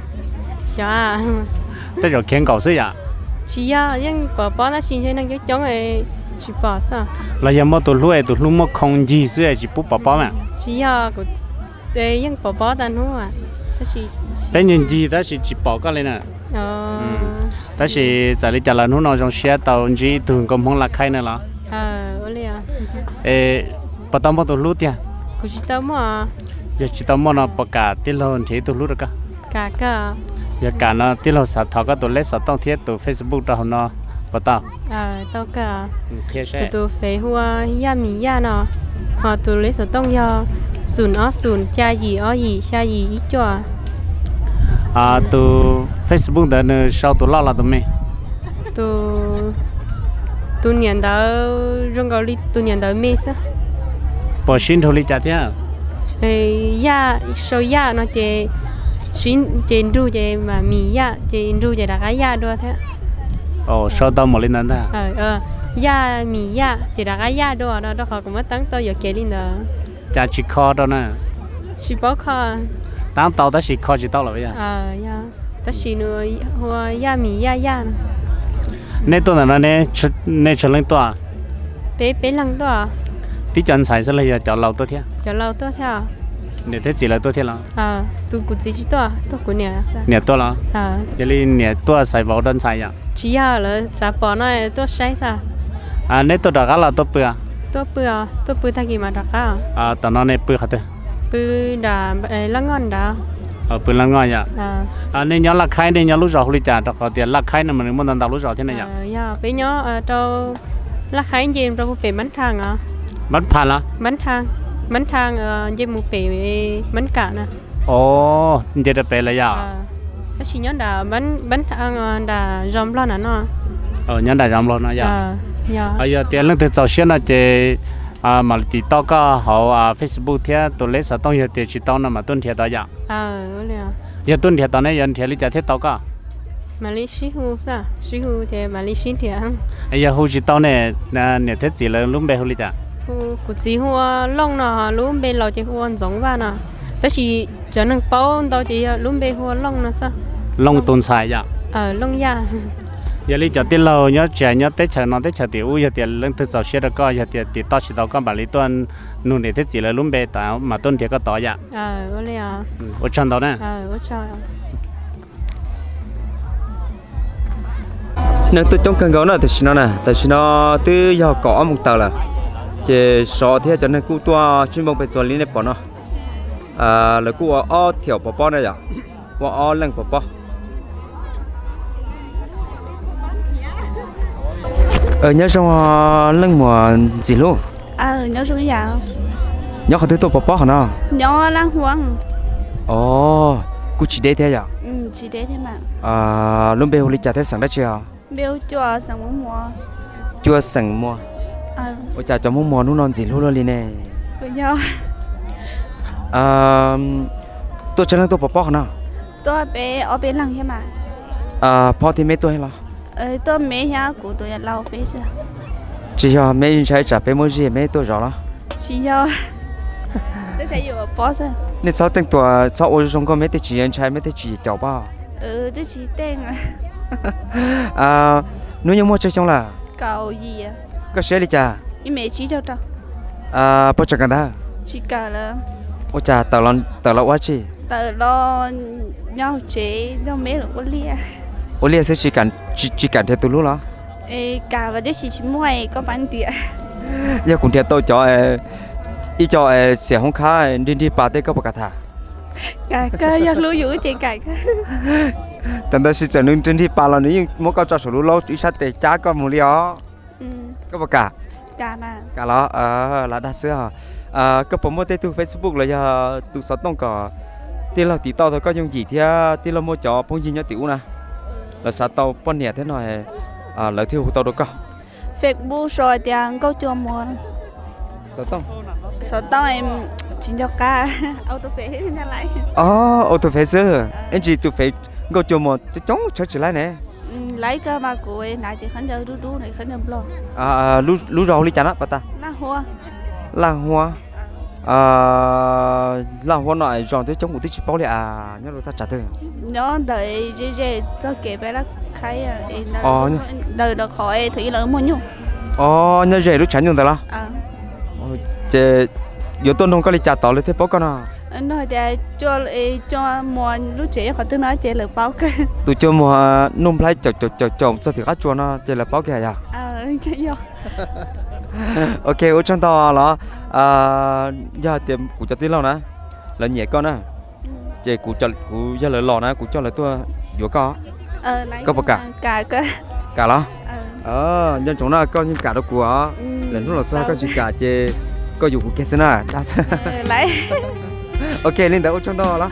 dạ tới giờ khen cầu xí à chỉ ya nhưng bỏ bỏ nó xin cho nó cái chống này chỉ bỏ sao là giờ mua tụi lúa tụi lúa mua không gì xí chỉ bút bỏ bỏ mà chỉ ya của để nhưng bỏ bỏ ta nó à ta chỉ tới nhìn gì ta chỉ chỉ bỏ cái này nè ờ ta chỉ tại đi chợ là nó nó trong xe tàu gì thường còn không là khai nữa là ờ ở đây à ê bắt tao mua tụi lúa tiền của chị tao mà giờ chỉ tao mua nó bỏ cả tiền lon thì tụi lúa được cả cả cả giờ cả nó tiền lon sạt thọ cái tụi lấy sạt tông thiết tụi Facebook đó nó bắt tao ờ tao cả thiệt tụi sẽ tụi phải hoa ya mì ya nọ họ tụi lấy số tông ya sùn ó sùn cha gì ó gì cha gì ít cho à tụi Facebook đó nó sau tụi lo là tụi mày tụi tụi nhận đó rong gọi đi tụi nhận đó mê sao bỏ xin thôi đi chả thế ê ya số ya nó chỉ xin trên ru chỉ mà mì ya trên ru chỉ là cái ya đua thế ồ sau tao một lên đó ờ ờ ya mì ya chỉ là cái ya đua đó đó họ cũng mất tăng tôi giờ kể đi nữa chả chỉ kho đó nè chỉ bảo kho tăng tàu ta chỉ kho chỉ tao là bây giờ ờ ya ta chỉ nữa hoa ya mì ya ya nên tôi là nó nên nên trở lên tòa bé bé lăng đó tí chân xài sẽ là giờ chọn lầu tôi thế cho lâu tôi theo nè thế gì là tôi thế là à tôi cũng chỉ chỉ tôi tôi cũng nè nè tôi là à giờ đi nè tôi xài vào đơn xài à chỉ là sao bỏ nó tôi sai sao à nên tôi đã là tôi bữa tôi bữa tôi bữa thay gì mà đặt à à tao nó nè bữa khát bữa đã lăng ngon đã ở bữa lăng ngon vậy à à nên nhớ là khai nên nhớ lúc rồi hồi trả đó có tiền là khai nên mình muốn đào lúc rồi thế này nhỉ à bé nhớ cho là khai gì trong về bánh thang à bánh pha là bánh thang bánh thang dây một bể bánh cả nè ồ giờ đã bé là giờ cái chỉ nhớ là bánh bánh thang là rong lo nè nó ờ nhớ là rong lo nó giờ giờ bây giờ tiền lương từ sau xuyên là chỉ à mà thì tao có họ à Facebook thế tôi lấy sao tao giờ thì chỉ tao nằm mà tuân thiệt tao giờ ờ vậy à giờ tuân thiệt tao này giờ thiệt lý giải thế tao có mà lý sĩ hu sao sĩ hu thì mà lý sĩ thiệt bây giờ hu chỉ tao này là nè thế gì là lúc bé hu lý giải hu cụ chỉ hu long nè lúc bé lò chỉ hu giống vào nè đó chỉ cho nên bao tao chỉ lúc bé hu long nè sao long tuần sai giờ ờ long ya giờ lý giải tiền lâu nhớ trẻ nhớ tết chờ nó tết chờ tiểu giờ tiền lương từ sau xuyên là có giờ tiền thì tao chỉ tao có bảo lý tuần nụ để thế gì là lúc bé tao mà tuân thiệt có tao giờ ờ vậy à ở trong đó nè ờ ở trong nên tôi trong căn gấu này thì nó nè tại nó từ giờ có một tàu là chỉ số thế cho nên cú tua chuyên môn về xử lý này bỏ nó à là cú ở thiểu bỏ bỏ này à và ở lăng bỏ bỏ ở nhớ trong lăng mùa gì luôn ờ nhớ số gì nhớ có thứ tôi bỏ bỏ hả nó nhớ lang huang ồ cú chỉ để thế à ừ chỉ để thế mà à lúc bây giờ trả thế sẵn đã chưa biểu cho sang muốn mua chưa sẵn mua ờ ôi chả cho muốn mua nó non gì luôn luôn đi nè cứ nhau à tôi cho nên tôi bỏ bỏ hả nó tôi bé ở bên lăng thế mà à bỏ thì mấy tôi là ờ tôi mấy nhà của tôi lâu bé chưa chỉ cho mấy trái trả bé mỗi gì mấy tôi rõ đó chỉ cho tôi thấyอยู่bỏ rồi nên sao tên tuổi sao ôi trong có mấy cái chỉ anh trai mấy cái chỉ kiểu bao ừ tôi chỉ tên à à nếu như mua chơi xong là cầu gì à có sẽ đi chả nhưng mẹ chỉ cho tao à bao giờ cả đó chỉ cả là ôi chả tao lon tao lo quá chi tao lo nhau chế nhau mấy là có lia ôi lia sẽ chỉ cần chỉ chỉ cần theo tôi lúc đó ê cả và đấy chỉ chỉ mua có bán tiền giờ cũng theo tôi cho ý cho sẽ không khá đi đi ba tết có bao cả thà cả cơ giờ lưu giữ chị cả tận đó sẽ trở nên trên đi ba lần nữa mỗi câu cho số lưu lâu chỉ sát để trả con một liều có bao cả cả mà cả đó ờ là đa số à có một cái từ Facebook là giờ từ sáu tông cả tiền là tí tao thôi có dùng gì thì tiền là mua cho phong gì nhá tiểu nè là sao tao phân nhẹ thế này à lợi thiêu tao đâu có Facebook rồi thì câu chưa mua sáu tông sáu tông em chỉ cho cả auto phê thế lại ờ auto phê sơ em chỉ từ phê câu chưa mua chống cho chỉ lại nè lấy cơ mà của em lại chỉ khán giả đu đu này khán giả lo à lú lú rau đi chả nó bà ta lá hoa lá hoa à lá hoa này chọn tới chống của tích bao lệ à nhớ rồi ta trả tiền nhớ đợi dễ dễ cho kể bé là khai à ờ đợi được khỏi thủy lớn mua nhung ờ nhớ dễ lúc trả nhung được lo à chế giờ tôi không có đi trả tàuเลยthế bố con à nói để cho cho mua lúc trẻ họ tôi nói chế là bao cái tụi cho mua nôm lại chọc chọc chọc chọc sao thì các chuột nó chế là bao cái à à chế vô ok ở trong tàu là à giờ tiệm của cho tí lâu nè là nhẹ con á chế của cho của giờ là lò nè của cho là tôi vừa có ờ lấy có bao cả cả cơ cả đó ờ nhân chúng nó có những cả đó của lần lúc là sao có chỉ cả chế có dùng của cái gì nè đa số lấy ok lên tới trong đó đó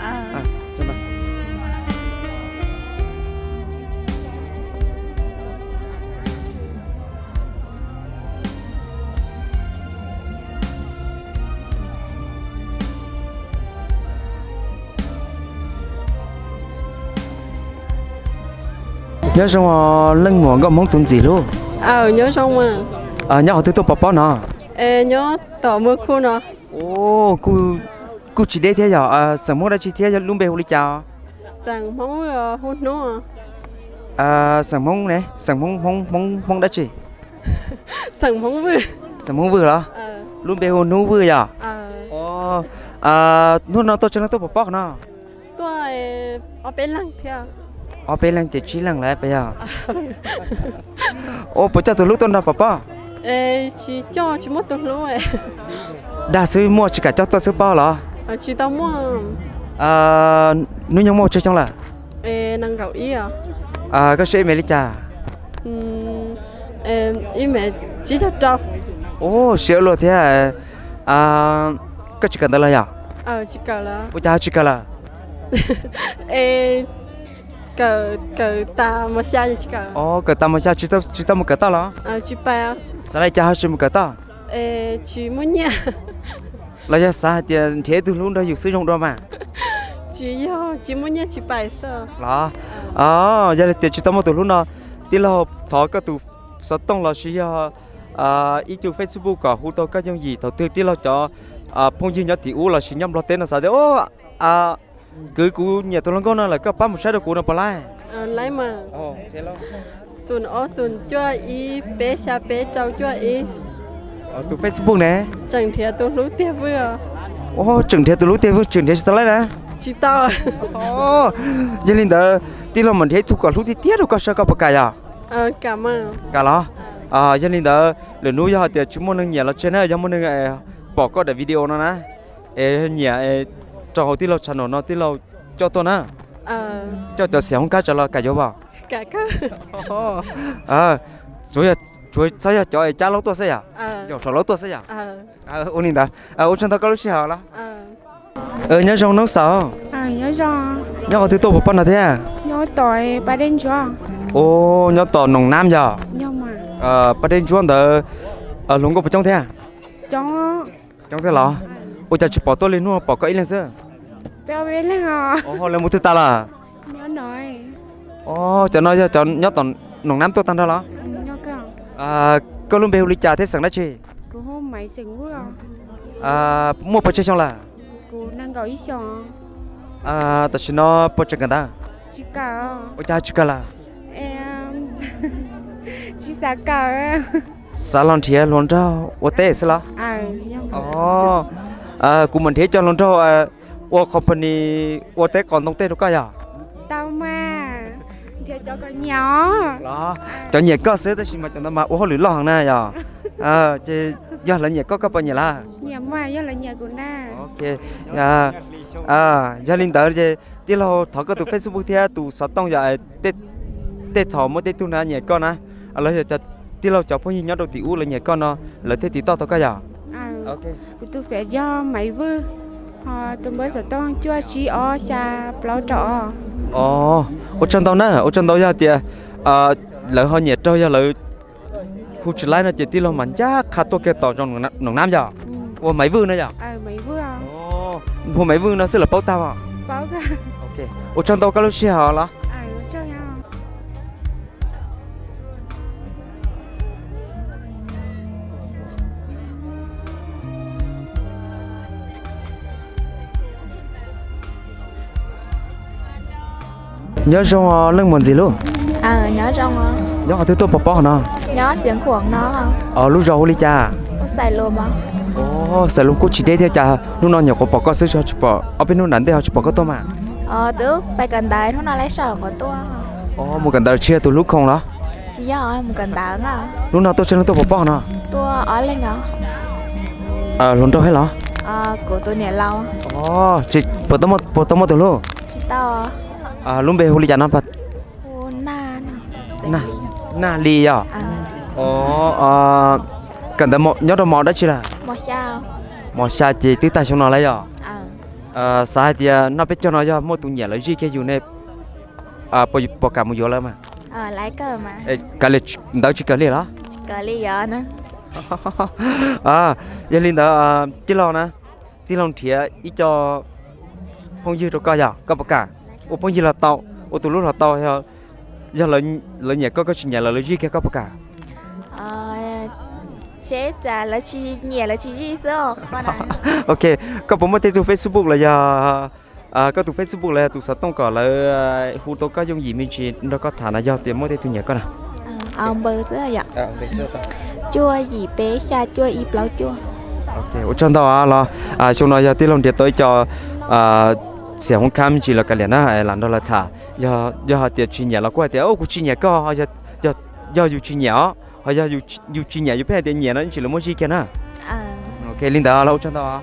nhớ xong lưng muộn có món tuần gì luôn ờ nhớ xong mà à nhớ họ thứ tôi bỏ bỏ nó ê nhớ tỏ mưa khu nó ô cô cô chỉ để thế giờ à sẵn món đã chỉ thế giờ luôn bê huli chào sẵn món hôn nó à sẵn món này sẵn món món món món đã chỉ sẵn món vừa sẵn món vừa đó luôn bê hôn nú vừa giờ ô à nú nó tôi cho nó tôi bỏ bỏ nó tôi ở bên lăng theo ở bên lăng thì chỉ lăng lại bây giờ ô bây giờ tôi lúc tôi nào bỏ bỏ ê chỉ cho chỉ một tuần luôn đa số mua chỉ cả cho tôi số bao là chỉ tao mua à nếu như mua chơi trong là ê năng gạo ý à à có sẽ mẹ đi trà em ý mẹ chỉ cho trâu ô xíu luôn thế à à cái chỉ cần đó là à ờ chỉ cờ là ôi cha chỉ cần là ê cờ cờ ta mà xa chỉ cờ ồ cái ta mà sao chỉ tao chỉ tao một cái ta là ờ chỉ ba sao lại cha chỉ một cái ta ê chỉ muốn nhá là giờ sao thì thế từ luôn đó dùng sử dụng đó mà chỉ yo chỉ muốn nhá chỉ bài sao là à giờ thì chỉ tao một từ luôn đó tí là thọ cái từ sao tông là chỉ à ít từ Facebook cả hút tao cái giống gì đầu tư tí là cho à phong duy nhất thì u là chỉ nhắm lo tên là sao đấy ô à cứ cú nhà tôi con nó là cái bắp một sai được cú nó bỏ lại ờ lấy mà ồ thế lo xuân ó xuân cho ý bé xa bé trâu cho ý ở từ Facebook nè chẳng thể tôi lú tiêu vừa ô chừng thế tôi lúc tiêu chừng thế tôi lấy nè chỉ tao ô gia đình đó tí là mình thấy thu cả lúc thì tiếc được có sao có bạc cày à ờ cảm ơn cả lo à gia đình đó lần núi giờ thì chúng mình nhà là trên này chúng mình bỏ có để video nó nè ê nhà cho họ tí là channel nó tí là cho tôi nè ờ cho cho sẽ không cá cho là cả vô vào cả cơ à rồi giờ rồi sao giờ cho cha lâu tôi sẽ à ờ cho số lâu tôi sẽ à ờ à ôn đi đã à ôn chân tao có lúc xíu là ờ ờ nhớ trong nó sao à nhớ cho nhớ ở thứ tôi một phần là thế à nhớ tội ba đen cho ô nhớ tỏ nồng nam giờ nhớ mà ờ bắt đến chuan đờ ở lũng có trong thế à cho trong thế là ôi cha chụp bỏ tôi lên luôn bỏ cái lên xưa béo bé lên hả ô lên một thứ ta là nhớ nói ô cho nó cho nhớ tỏ nồng nam tôi tan đó là nhớ cơ à có luôn bèo lịch trà thế sẵn đó chị cô hôm mấy sừng quá à mua bao nhiêu xong là cô đang gọi ý xong à ta chỉ nó bao nhiêu gần ta chỉ cả ôi cha chỉ cả là em chỉ xa cả salon thiệt luôn đâu ô tê sao là à nhớ ồ à cũng mình thấy cho luôn đâu à ô company ô tê còn tông tê đâu cái à tao mà cho cho con nhỏ đó cho nhiệt có sữa tới xin mà cho nó mà ô lưỡi lò hàng này à à chứ giờ là nhiệt có các bạn nhiệt là nhà mà giờ là nhà của na ok à à gia đình tới chứ tí lâu thọ cái tụ Facebook thì tụ sáu tông giờ tết tết thọ mới tết tu na nhiệt con á à lấy giờ tí lâu cho phong nhiên nhớ đầu tỷ u là nhiệt con nó lấy tết tí to to cái giờ à ok tôi phải do máy vư họ tôi mới sẽ tông cho chị ở xa bao trọ ồ ô chân tao nè ô chân tao giờ thì à lợi họ nhiệt trâu giờ lợi khu chợ lại nó chỉ tí lâu mạnh chắc khá tốt cái tàu trong nông nam giờ ô máy vư nữa giờ à máy vư à ồ hôm máy vư nó sẽ là bao tao à bao cả ok ô chân tao cái lúc xưa hả là à cho nhau nhớ trong lưng mòn gì luôn ờ nhớ trong ờ nhớ ở thứ tôi bỏ bỏ nó nhớ xiềng khuẩn nó không ở lúc rồi đi cha xài luôn mà ồ sẽ lúc cô chỉ để theo cha lúc nào nhiều có bỏ có sữa cho bỏ ở bênนู้nắn để họ bỏ có tôi mà ờ tước bay cần đài nó lấy sờ của tôi ồ một cần tờ chia từ lúc không đó chỉ giờ một cần đá à lúc nào tôi chơi tôi bỏ bỏ nó tôi ở lên ngõ à luôn đâu hết đó ờ của tôi nè lâu ồ chỉ bỏ tôi một bỏ tôi một từ lúc chỉ tao à lúc về hồi đi cha nó bắt ô na na na li à à ồ à cần tờ một nhớ đâu mò đó chứ là một sao mò xa thì tứ ta xong nó lấy à ờ à sai thì nó biết cho nó cho mua tụng nhẹ lấy gì cái dù này à bỏ bỏ cả một chỗ lại mà ờ lấy cơ mà ê cái này đâu chỉ cái này đó chỉ cờ ly giờ nữa à gia đình đó tí lo nè tí lo thì ít cho phong dư rồi coi giờ có bậc cả ô phong dư là tàu ô tụi lúc là tàu giờ giờ là là nhà có có chuyện nhà là lấy gì cái có bậc cả ờ chế trả là chi nhẹ là chi gì sao con à ok có bốn mươi tụi Facebook là giờ à có tụi Facebook là tụi sáu tông cỏ là khu tô có dùng gì mình chỉ nó có thả là do tiền mỗi tụi nhà con à ông bơ sữa vậy à về sữa tao chua gì bé xa chua y bao chua ok ở trong đó là à trong đó giờ tí lòng tiền tới cho à sẽ không cam chỉ là cái liền á làm đó là thả giờ giờ tiền chuyện nhà là qua tiền ô cũng chuyện nhà có giờ giờ giờอยู่chuyện nhà họ giờอยู่อยู่chuyện nhàอยู่phải tiền nhà nó chỉ là mỗi gì kia nè ờ ok linh đó là ở trong đó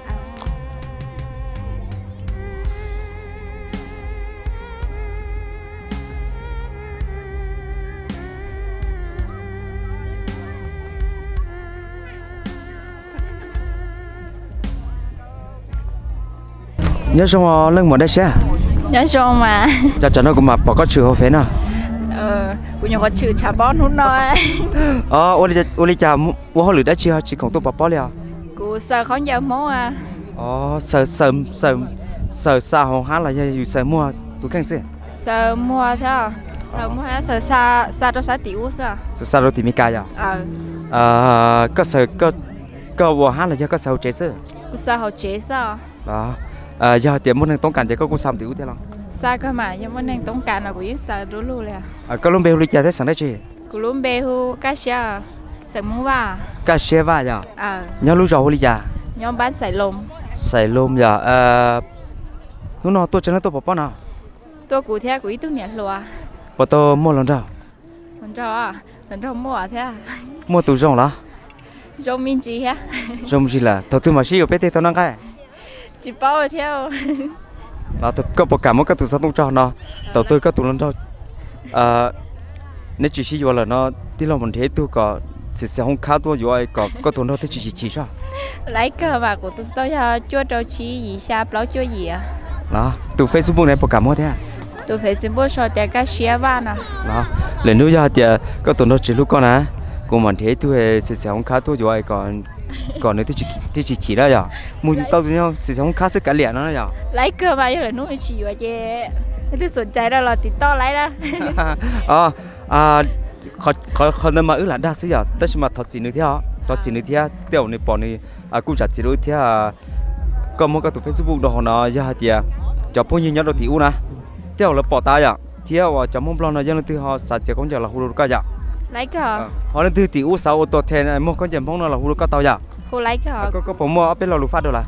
nhớ xong lưng mà đây xe nhớ xong mà cho cho nó cũng mà bỏ có chữ hồ phế nào ờ cũng nhiều có chữ chả bón hút nói ờ ô đi ô đi chả ô họ lử đã chưa chỉ còn tôi bỏ bỏ liền cũng sợ khó nhớ món à ờ sợ sợ sợ sợ xa hồng há là gì sợ mua tôi khăn gì sợ mua thế sợ mua sợ xa xa cho xa tiểu sao sợ xa rồi thì mi cay à ờ ờ có sợ có có vô há là do có sợ chế sự cũng sợ họ chế sao đó ờ giờ tiệm muốn tông cảnh thì có cũng xăm tiểu thế lòng xa cơ mà nhưng mà nên tông cảnh là cũng yên sợ đủ luôn là ờ có lúc bèo đi chả thấy sáng đấy chị cũng luôn bê hu cá xe sợ mua va cá xe va giờ ờ nhớ lúc rồi đi chả nhóm bán sải lồng sải lôm giờ ờ lúc nào tôi cho nó tôi bỏ bỏ nào tôi cụ thể của ý tôi nhặt lúa bỏ tôi mua lần rồi lần rồi à lần rồi mua à thế à mua tủ rong là rong min gì hả rong gì là tôi tôi mà xí ở bên đây tôi nói cái chỉ bao rồi theo là tôi có một cả một cái tủ sao tung cho nó tàu tôi có tủ lần rồi ờ nếu chỉ xí vô là nó tí lo mình thấy tôi có chỉ sẽ không khá tôi rồi có có tủ nó thì chỉ chỉ chỉ sao lấy cờ mà của tôi tôi cho chua trâu chí gì xa bao chua gì à đó từ Facebook này một cả một thế à tôi phải xem bữa sau để cá xé va nè đó lần nữa giờ thì có tụi nó chỉ lúc con á của mình thấy tôi sẽ sẽ không khá tôi rồi còn còn nữa thì chỉ thì chỉ chỉ đó giờ muốn tao tụi nhau sẽ không khá sức cả liền nó giờ lấy cơ mà giờ là nó chỉ vậy chứ tôi sốt chạy đó là thì to lấy đó ờ à khó khó khó nên mà ước là đa số giờ tất nhiên mà thật chỉ nữa theo thật chỉ nữa theo tiểu này bỏ này à cũng chả chỉ đối theo có một cái tụi Facebook đó nó giờ thì cho bao nhiêu nhớ đầu thì u nè theo là bỏ tay à theo cho mông blon là dân từ họ sản xuất công giờ là hulu cả dạ lấy cơ họ lên từ thì u sáu ô tô thèn một con chèn mông nó là hulu cả tàu dạ hulu lấy cơ có có bỏ mua ở bên lò lụt phát được là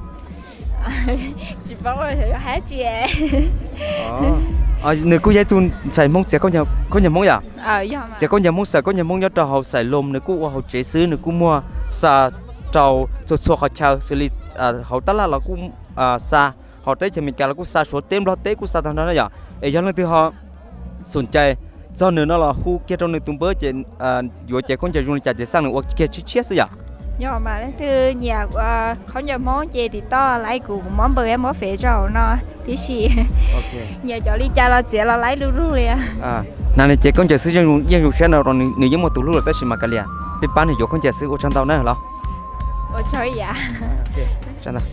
chỉ bảo rồi hả chị ờ nếu cô dạy tuôn xài mông sẽ có nhà có nhà mông dạ ờ giờ mà sẽ có nhà mông sẽ có nhà mông nhớ cho họ xài lôm nếu cô họ chế sứ nếu cô mua sa trâu cho cho họ chào xử lý họ tất là là cô sa họ tới thì mình cả là cô sa số tem đó tế cô sa thằng đó dạ ấy cho nên từ họ sồn chạy do nữa nó là khu kia trong nơi tung bớt trên vừa chạy con chạy dùng chạy chạy sang nữa kia chết chết rồi dạ giờ mà đến từ nhàเขาnhà món chè thì to lấy của món bơ em món phế rồi nó tí gì nhà cho đi cha là sẽ là lấy luôn luôn liền à nào này chạy con chạy sử dụng dùng dùng xe nào rồi nếu giống một tủ lúc là tới xí mà cái liền đi bán thì dùng con chạy sử dụng trong tàu này hả ôi trời dạ trong tàu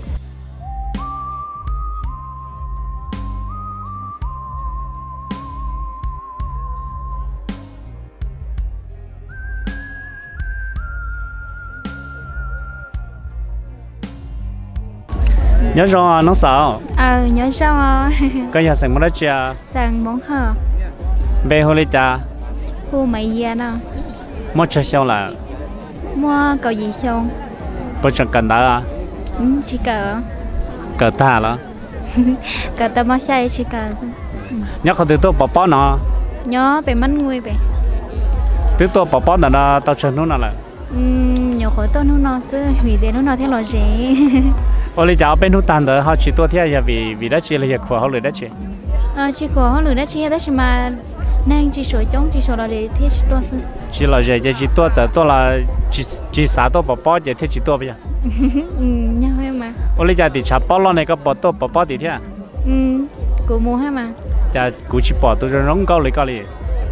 nhớ rồi nó sợ ờ nhớ sao cái nhà sản món đó chưa sang món hờ về hồi lấy cha khu mày già đó mua chơi xong là mua cầu gì xong bữa chẳng cần đó à ừ, chỉ cờ cờ ta đó cờ tao mua xe chỉ cờ nhớ không từ tôi bỏ bỏ nó nhớ về mắn nguôi về từ tôi bỏ bỏ nó tao chơi nó là nhiều khối tôi nó nó sẽ hủy để nó nó theo lo gì ôi lấy cháu bên hút tàn đó họ chỉ tôi theo giờ vì vì đó chỉ là việc của họ lười đó chị à chỉ của họ lười đó chỉ đó chỉ mà nên chỉ sửa chống chỉ sửa là để thiết chỉ tôi chỉ là giờ chỉ tôi giờ tôi là chỉ chỉ xả tôi bỏ bỏ giờ thiết chỉ tôi bây giờ ừ nhau em mà ôi lấy cháu thì chả bỏ lo này có bỏ tôi bỏ bỏ thì thế à ừ của mua hay mà chả cũng chỉ bỏ tôi rồi rong câu lấy câu liền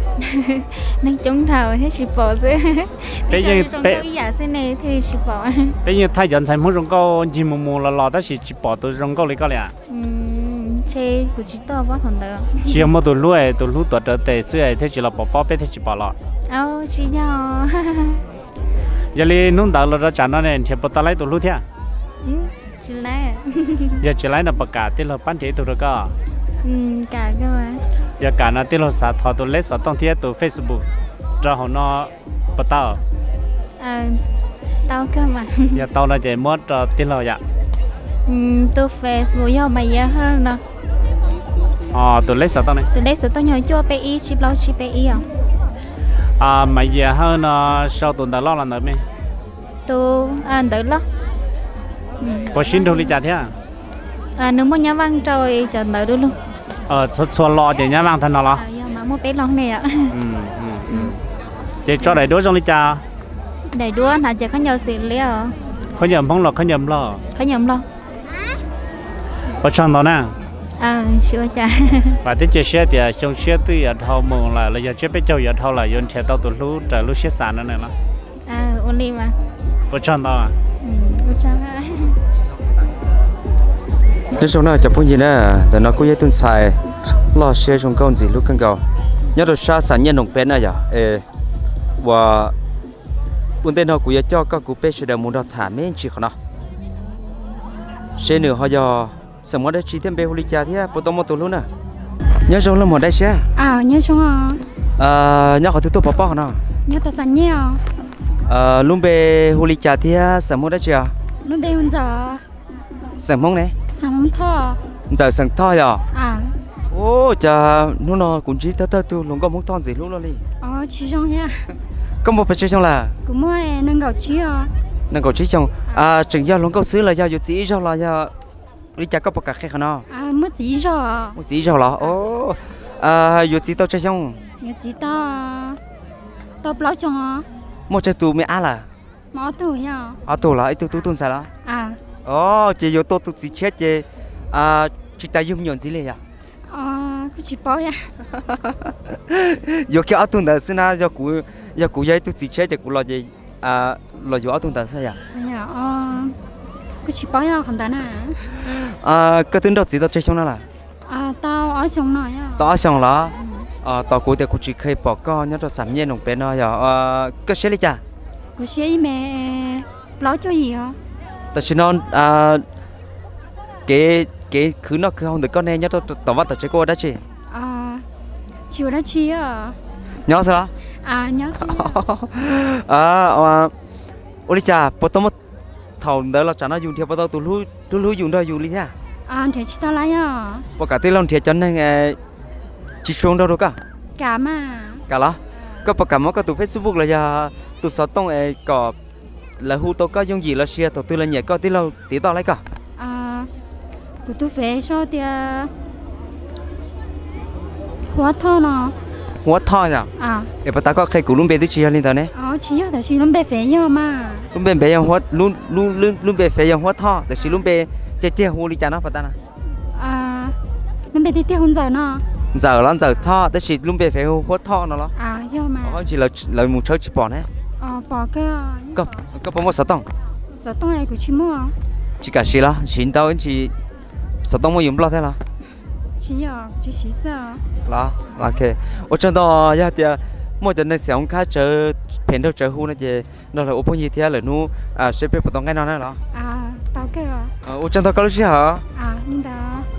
nên chống thầu hết chỉ bỏ chứ bây giờ bây giờ thế này thì chỉ bỏ bây giờ thay dân sai muốn rong câu chỉ mù mù là lò đó chỉ chỉ bỏ tôi rong câu lấy câu liền chơi của chị to quá thằng đó chỉ có một tụi lúa tụi lúa tụi đó để xưa thế chỉ là bỏ bỏ bé thế chỉ bỏ lọ áo chị nhau giờ đi nung đào là chả nó này thì bỏ ta lấy tụi lúa thế chị lấy giờ chỉ lấy là bạc cả tiền là bán thế tụi đó cả cả cơ mà giờ cả nó tiền là sao thọ tụi lấy sao tông thế tụi Facebook cho họ nó bắt tao à tao cơ mà giờ tao là chỉ mất tiền là vậy tôi Facebook giờ mày giờ hơn nè ờ tụi lấy sao tao này tụi lấy sao tao nhớ cho pê i chip lâu chip pê i à à mày giờ hơn nó sau tụi đã lo là nữa mày tôi ăn được lo có xin thôi đi chả thế à à nếu mà nhà văn trời chờ đợi được luôn ờ số số lo thì nhà văn thành nó lo mà mua bé lo này ạ chị cho đầy đũa trong đi chả đầy đũa là chỉ có nhiều xịn lẽ à có nhầm không lo có nhầm lo có nhầm lo ở trong đó nè à sửa cha và tới chơi xe thì trong xe tôi ở thâu mùng là là giờ chơi bé châu giờ thâu là yon xe tàu tụi lú trời lú xe sàn nữa này đó à only mà ở trong đó à ừ trong ha chứ xong nó chụp cái gì nè để nó có giấy tuân xài lo xe trong con gì lúc cần cầu nhớ được xa sản nhân đồng bên này giờ ê và vấn đề nó cũng cho các cụ bé sẽ được muốn được thả mấy chỉ khó xe nữa họ giờ sớm mớiได้chi thêm bé hồ ly trà thế bắt đầu một tuần luôn nè nhớ xong là một đại xe à nhớ xong à à nhớ họ thứ tôi bỏ bỏ nào nhớ tao sẵn nhớ à luôn bé hồ ly trà thế sớm mớiได้chưa lúc đây bây giờ sớm mong này sẵn thọ giờ sẵn thọ giờ à ô chà nó nó cũng chỉ tới tới tu luôn có muốn thon gì luôn đi ờ chỉ trong nha có một phải chơi trong là cũng mua nâng gạo chí à nâng gạo chí trong à chừng giờ luôn có xứ là do dù chỉ cho là do đi chả có bọc cà khê không nó à mất chỉ rồi mất chỉ rồi là ô à dù chỉ tao chơi trong nhớ chỉ tao tao bao trong à một chơi tu mới á là mà tu nha à tu là tu tu tu sao là à ô chỉ dù tu tu chỉ chết chứ à chỉ ta dùng nhọn gìเลยà ờ cứ chỉ bao nha dù cái áo thun đó xin na do cụ do cụ dây tu chỉ chết chứ cụ lo gì à lo dù áo thun đó sao vậy dạ ờ cứ chỉ bao nha không đàn à à cái tên đó chỉ tao chơi trong nó là à tao ở trong này nha tao xong là à tao cụ thì cụ chỉ khai bỏ con nhớ cho sắm nhiên đồng bên nó giờ à cái xe đi chả cụ xe mẹ bao cho gì hả tao chỉ nói à cái cái cứ nó cứ không được con này nhớ tao tao bắt tao chơi cô đó chứ à chiều đó chi à nhớ sao à nhớ à à ôi cha bắt tao mất thầu đó là chả nó dùng theo bắt tao tụi lú tụi lú dùng đó dùng đi nha à thì chỉ tao lấy à bắt cả tên lòng thiệt cho nên chỉ xuống đâu đâu cả cả mà cả đó có bắt cả mỗi cái tụi Facebook là giờ tụi sáu tông ấy có là hu tao có dùng gì là share tụi tôi là nhẹ có tí lâu tí tao lấy cả à của tôi về cho thì hóa thọ nó hóa thọ nhá à để bắt ta có khai cụ luôn bé tí chia lên tao này ờ chỉ là chỉ luôn bé về nhau mà luôn bé bé yang hóa luôn luôn luôn luôn bé bé yang hóa thọแต่chỉ luôn bé chơi chơi hu đi chả nó phải ta nè à luôn bé thì tiêu hơn giờ nó giờ lắm giờ thọแต่chỉ luôn bé bé hóa thọ nó đó à nhau mà họ chỉ là là một chơi chỉ bỏ này ờ bỏ cái có có bao nhiêu sáu tông sáu tông này của chị mua chỉ cả xí là chín tao chỉ sáu tông mới dùng bao thế là chỉ à chỉ xí sao là ok ở trong đó ya thì mỗi lần này sẽ khai chờ phèn đâu chờ hu này chứ nó là ốp gì thế là nu à sẽ biết bắt đầu ngay nó này đó à tao cái à ở trong đó có lúc gì hả à nhưng đó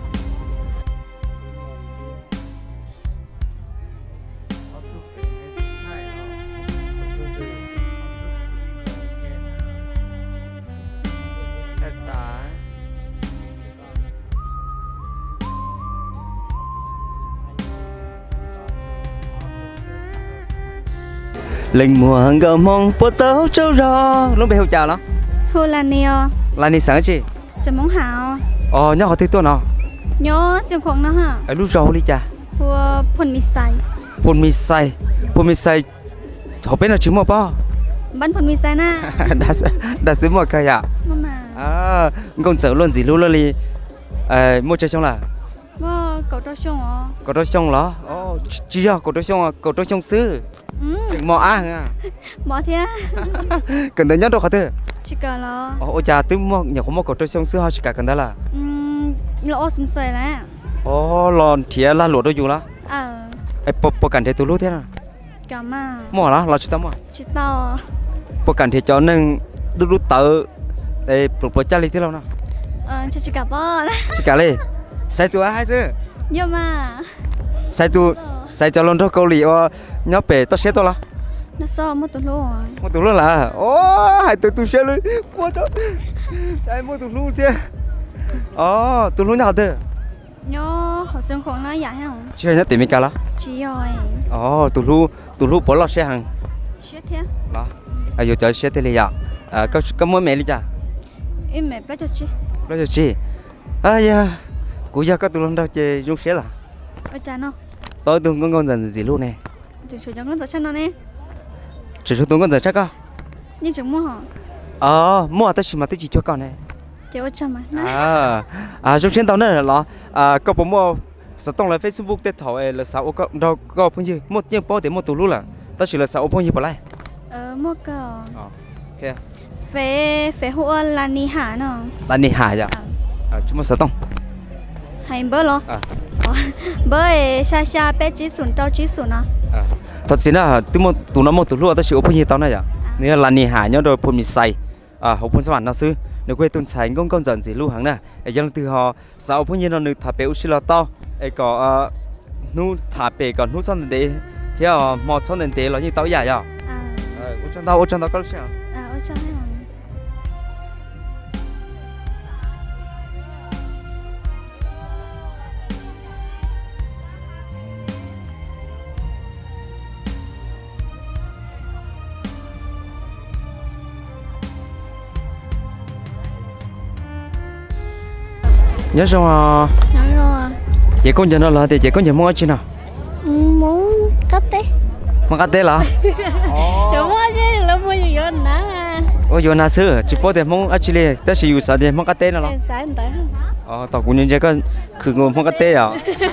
linh mùa ngờ mong bố tớ trâu rò lúc bé hậu chào nó Hồ là nè, là ni sáng chị sẽ mong hảo. ờ nhớ họ thấy tôi nào Nhớ xem khoảng nó hả? ở lúc rau đi cha Hồ phun mì xay. phun mì xay phun mì xay họ biết là chứ mà bao Bắn phun mì xay na. đã đã xứ một cái à Mama. à con sợ luôn gì luôn luôn đi ờ mua chơi xong là Wow, cậu cho xong à? có đôi xong đó ô chỉ do có đôi xong có đôi xong xứ Ừ, mò á à bỏ thế. cần tới nhất đâu khó thế Chỉ cần là ô cha tôi mua nhà có mua có đôi xong xứ họ chỉ cả cần đó là um, lỗ sum xoay nè. ô lon thìa là lụa đâu dù lá À, ai bộ bộ cảnh thế tôi lúc thế nào cảm mà. mò lá là chỉ tao mò Chỉ tao. bộ cảnh thế cho nên đu đu tớ để bộ bộ cha đi thế nào nào Ờ, chỉ chỉ cả bò. chỉ cả đi sai tôi hay chứ Nhưng mà sai tôi sai cho lon đâu câu lì ô nhớ về tao sẽ tôi là nó so một tuần luôn. một tụi luôn là ô hai tụi tụi sẽ lên quá đó đây một tụi luôn thế ô tụi luôn nào thế Nhớ học sinh khoảng nó dạng không? chưa nhớ tìm mình cả là Chỉ rồi. ồ tụi luôn tụi luôn bỏ lọt xe hàng Chết thế. đó à giờ chờ xe thế này à à có có mỗi mẹ đi chả Em mẹ bắt cho chị. đó giờ chị à ya cú giờ có tụi luôn đâu chơi dùng xe là Ôi cha nó. tôi tôi ngon ngon dần gì luôn nè Chúng tôi chẳng có giờ chân nó nè. chỉ số tôi ngon dần chắc à Nhưng chúng mua hả? ờ mua tới chỉ mà tới chỉ cho con này chị ơi chăm mà à à trong trên tàu này là à có bố mua sẽ tông lại Facebook để thầu là sao có đâu có phong gì một những bao tiền một tủ luôn là ta chỉ là sao phong gì bỏ lại ờ mua cái ok về về hoa là ni hà nó là ni hà vậy à chúng ta sẽ tông hay bơ lo à bơ xa xa bé chỉ sụn trâu chỉ sụn nó à thật sự là tụi một tụi nó một tủ luôn ta chỉ có phong gì tao này vậy nên là ni hà nhớ rồi phong gì say à học phong sao nó xứ nếu quay tuần sáng công công dần gì lưu hàng nè để dân từ họ sao phong gì nó được thả béo xí là to ấy có nu thả bể còn nu xong để thì một xong đến để nó như tao dài à ở trong tao ở trong tao có sao à ở trong này nhớ rồi nhớ rồi chị con giờ nó là thì chị con giờ mua chứ nào muốn cắt té mua cắt té là đúng rồi chứ là mua gì vậy nè ôi giờ na sữa chỉ có thể mua ở Chile ta chỉ dùng sao để mua cắt té nó là sáng tới ờ tao cũng như cái khử ngô mua cắt té à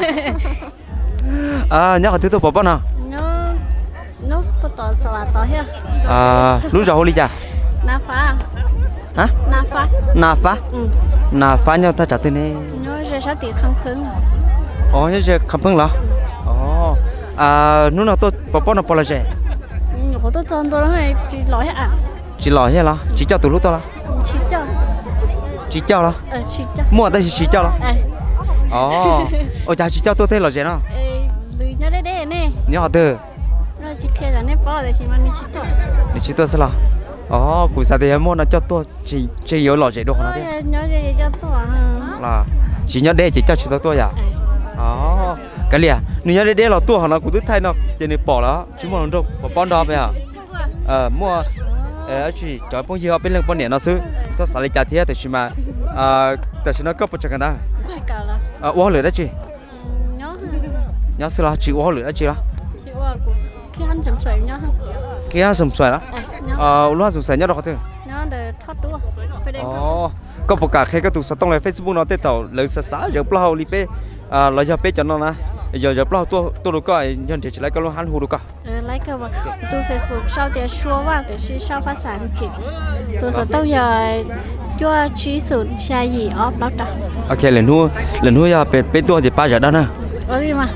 à nhớ cái thứ tôi bỏ bao nào nó nó có tỏi sả tỏi ha à lúc rồi đi chả na phá hả na phá na phá ừ na phá nhau ta trả tên này nó sẽ sao tiền không khứng ồ như vậy không phân là ồ à lúc nào tôi bỏ bao nào bỏ là gì ừ tôi tôi chọn tôi là này chỉ lõi à chỉ lò thế là chỉ cho từ lúc tôi là chỉ cho chỉ cho là ờ chỉ cho mua đây chỉ cho là à ồ ôi chả chỉ cho tôi thế là gì nó lười nhớ đấy đấy nè nhớ họ từ nó chỉ kia là nếp bỏ để chỉ mang đi chỉ cho để chỉ tôi sẽ là ồ cụ sao thì mua nó cho tôi chỉ chỉ yếu lò gì đâu nó thế nhớ gì cho tôi là chỉ nhớ đây chỉ cho chỉ tôi tôi à ồ cái gì à nếu nhớ đây đây là tôi họ nó cũng thích thay nó chỉ nên bỏ đó chúng mà nó đâu bỏ bón đó về à ờ mua ờ chỉ cho bao nhiêu bên lưng bao nhiêu nó xứ sao xài trả thiệt thì mà à tại sao nó cấp một trăm cái đó chỉ cả là à uống lửa đó chị nhớ nhớ xưa là chị uống lửa đó chị đó chị uống khi ăn chấm xoài nhớ kia sầm xoài đó ờ lúc sầm xoài nhớ đâu có thứ nhớ để thoát đua phải đem ồ có một cả khi cái tụ sát tông lại Facebook nó tết tàu lấy sát sát giờ bao li pe à lấy giờ pe cho nó nè giờ giờ bao tôi tôi được coi nhân chỉ lấy cái lo hắn hù được coi lấy cái mà tu Facebook sau để xóa qua để chỉ sau phát sản kịp tu sát tông giờ cho chỉ sụn sai gì off đó đó ok lần hù lần hù giờ pe pe tôi thì ba giờ đó nè ở đi mà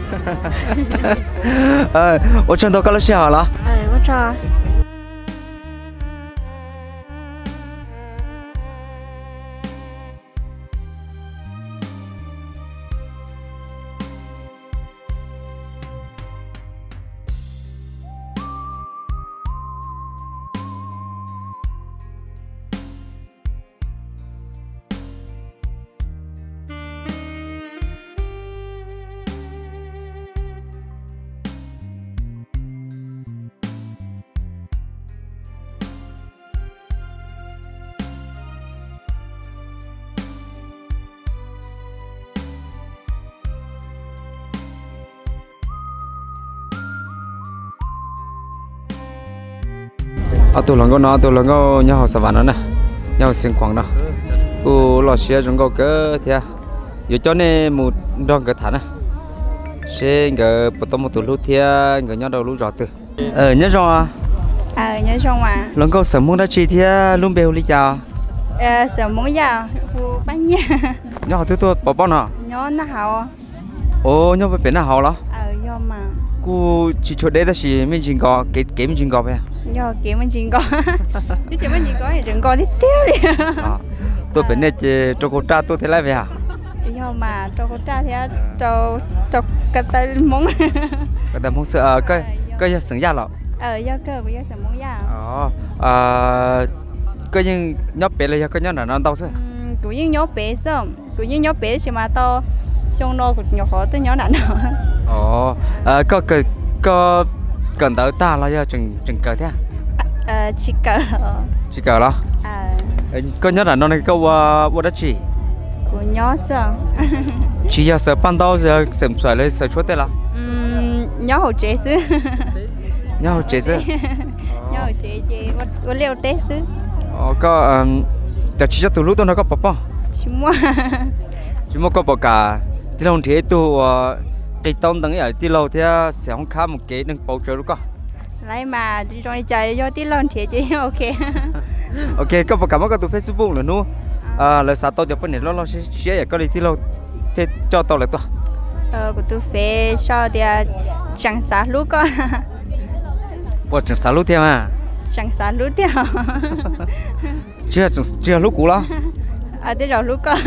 ờ ở trong đó có lúc sao là ờ bắt cho à tôi lần có nó tôi lần có nhau họ sờ vào nó nè nhau sinh khoảng đó cô lo xe chúng có cái thế giờ cho nên một đòn cái thằng nè xe cái bắt đầu một tuổi lúc thế người nhau đầu lúc rõ từ ờ nhớ rồi ờ nhớ xong mà lần có sớm muốn đã chi thế luôn bèo đi chào ờ sớm muốn giờ cô bán nha nhau thứ tôi bỏ bao nào nhớ nó hậu ồ nhau phải bên nào hậu đó ờ do mà cô chỉ cho đấy là gì mình chỉ có cái cái mình chỉ có vậy do kiểu mình chỉ có cái chuyện mình chỉ có thì đừng có tiếp tiếp đi tôi bên này chỉ cho cô cha tôi thế lại vậy à do mà cho cô cha thì cho cho cái tay muốn cái tay muốn sợ cái cái sừng da lọ ờ do cơ của do sừng muốn da ờ à cái nhưng nhóc bé là cái nhóc nào nó đau chứ cũng như nhóc bé xong cũng như nhóc bé chỉ mà to xong nó cũng nhỏ khó tới nhỏ nặng nữa ồ à có cái có cần tới ta là do chừng chừng cờ thế ờ chỉ cờ chỉ cờ đó ờ có nhớ là nó này câu what đó chỉ của nhỏ xong chỉ giờ sợ ban đầu giờ sớm xoay lên sợ chuột thế là nhỏ hồ chế xứ nhỏ hồ chế xứ nhỏ hồ chế chế có liều tết xứ có แต่ชิจะตัวรู้ตัวนั้นก็ปะปะ chỉ mua ชิมก็ปะกาที่เราเที่ยวตัวcái tông等ởที่เราเที่ยวเสียงข้ามmột cáiนึงเป่าเจอรู้ก็ lấy mà đi trong đi chạy cho tí lon thế chứ ok โอเคก็ประกาศว่าก็ตัว Facebook เลยนู้อ่าเลยสาตัวจะเป็นเนี่ยเราเราเชียร์อย่างก็เลยที่เราเที่ยวจอตัวเลยตัว ờ của tôi phải sau thì chẳng xả lú con ปวดจังสารู้เที่ยวมา chẳng xả lú theo เชื่อจังเชื่อรู้กูแล้ว à thế rồi lú con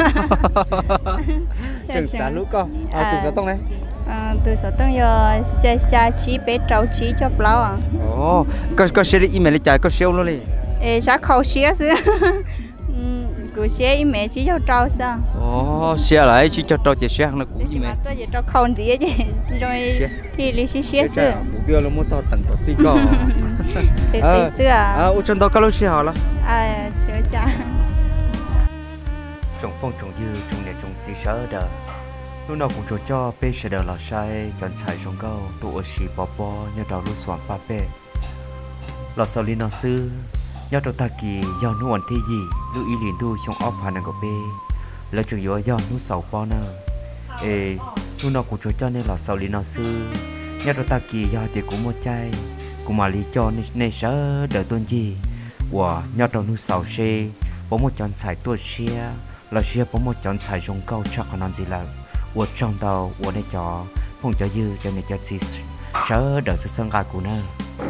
จังสารู้ก็อ่าตัวจะต้องไหน à tôi sẽต้องgiờ xe xe chỉ bé trâu chỉ cho bao à โอ้ก็ก็เชียร์อีเมลจ่ายก็เชียร์เลย ê sao khâu xe chứกูxe email chỉ cho trâu sao โอ้เชียร์อะไรชี้จะตัวจะเชียร์นะกูอีเมล tôi chỉ cho khâu gì chứ rồi thì lý xe xe chứ บุกเดียวเราไม่ต้องตั้งตัวซีก็ để tí xưa อ่าอุชันตัวก็รู้เชียร์ละ à chưa cha จงฟงจงยืดจงเนี่ยจงซีเชอร์เดอลูกน้องของโจจ่อเป้เชเดอร์ละใช้จนใช้จงเก้าตัวชีปอปอยอดดาวลูกสวนป้าเป้หลอดสลินอซื้อยอดตะกี้ยอดนวลที่ยี่ลูกอีลินดูชงออฟพานังกับเป้แล้วจึงย่อยอดนู้เสาปอเนอเอลูกน้องของโจจ่อในหลอดสลินอซื้อยอดตะกี้ยอดเด็กกูมั่วใจกูมาลีจอในในเชอร์เดอต้นยี่ว่ายอดดาวนู้เสาเชผมมั่วจอนใส่ตัวเชียเราเชียผมมั่วจอนใส่จงเก้าชักขนาดสิแล้ว我撞到我的脚，碰着雨，就那叫起，舍得是生个姑娘。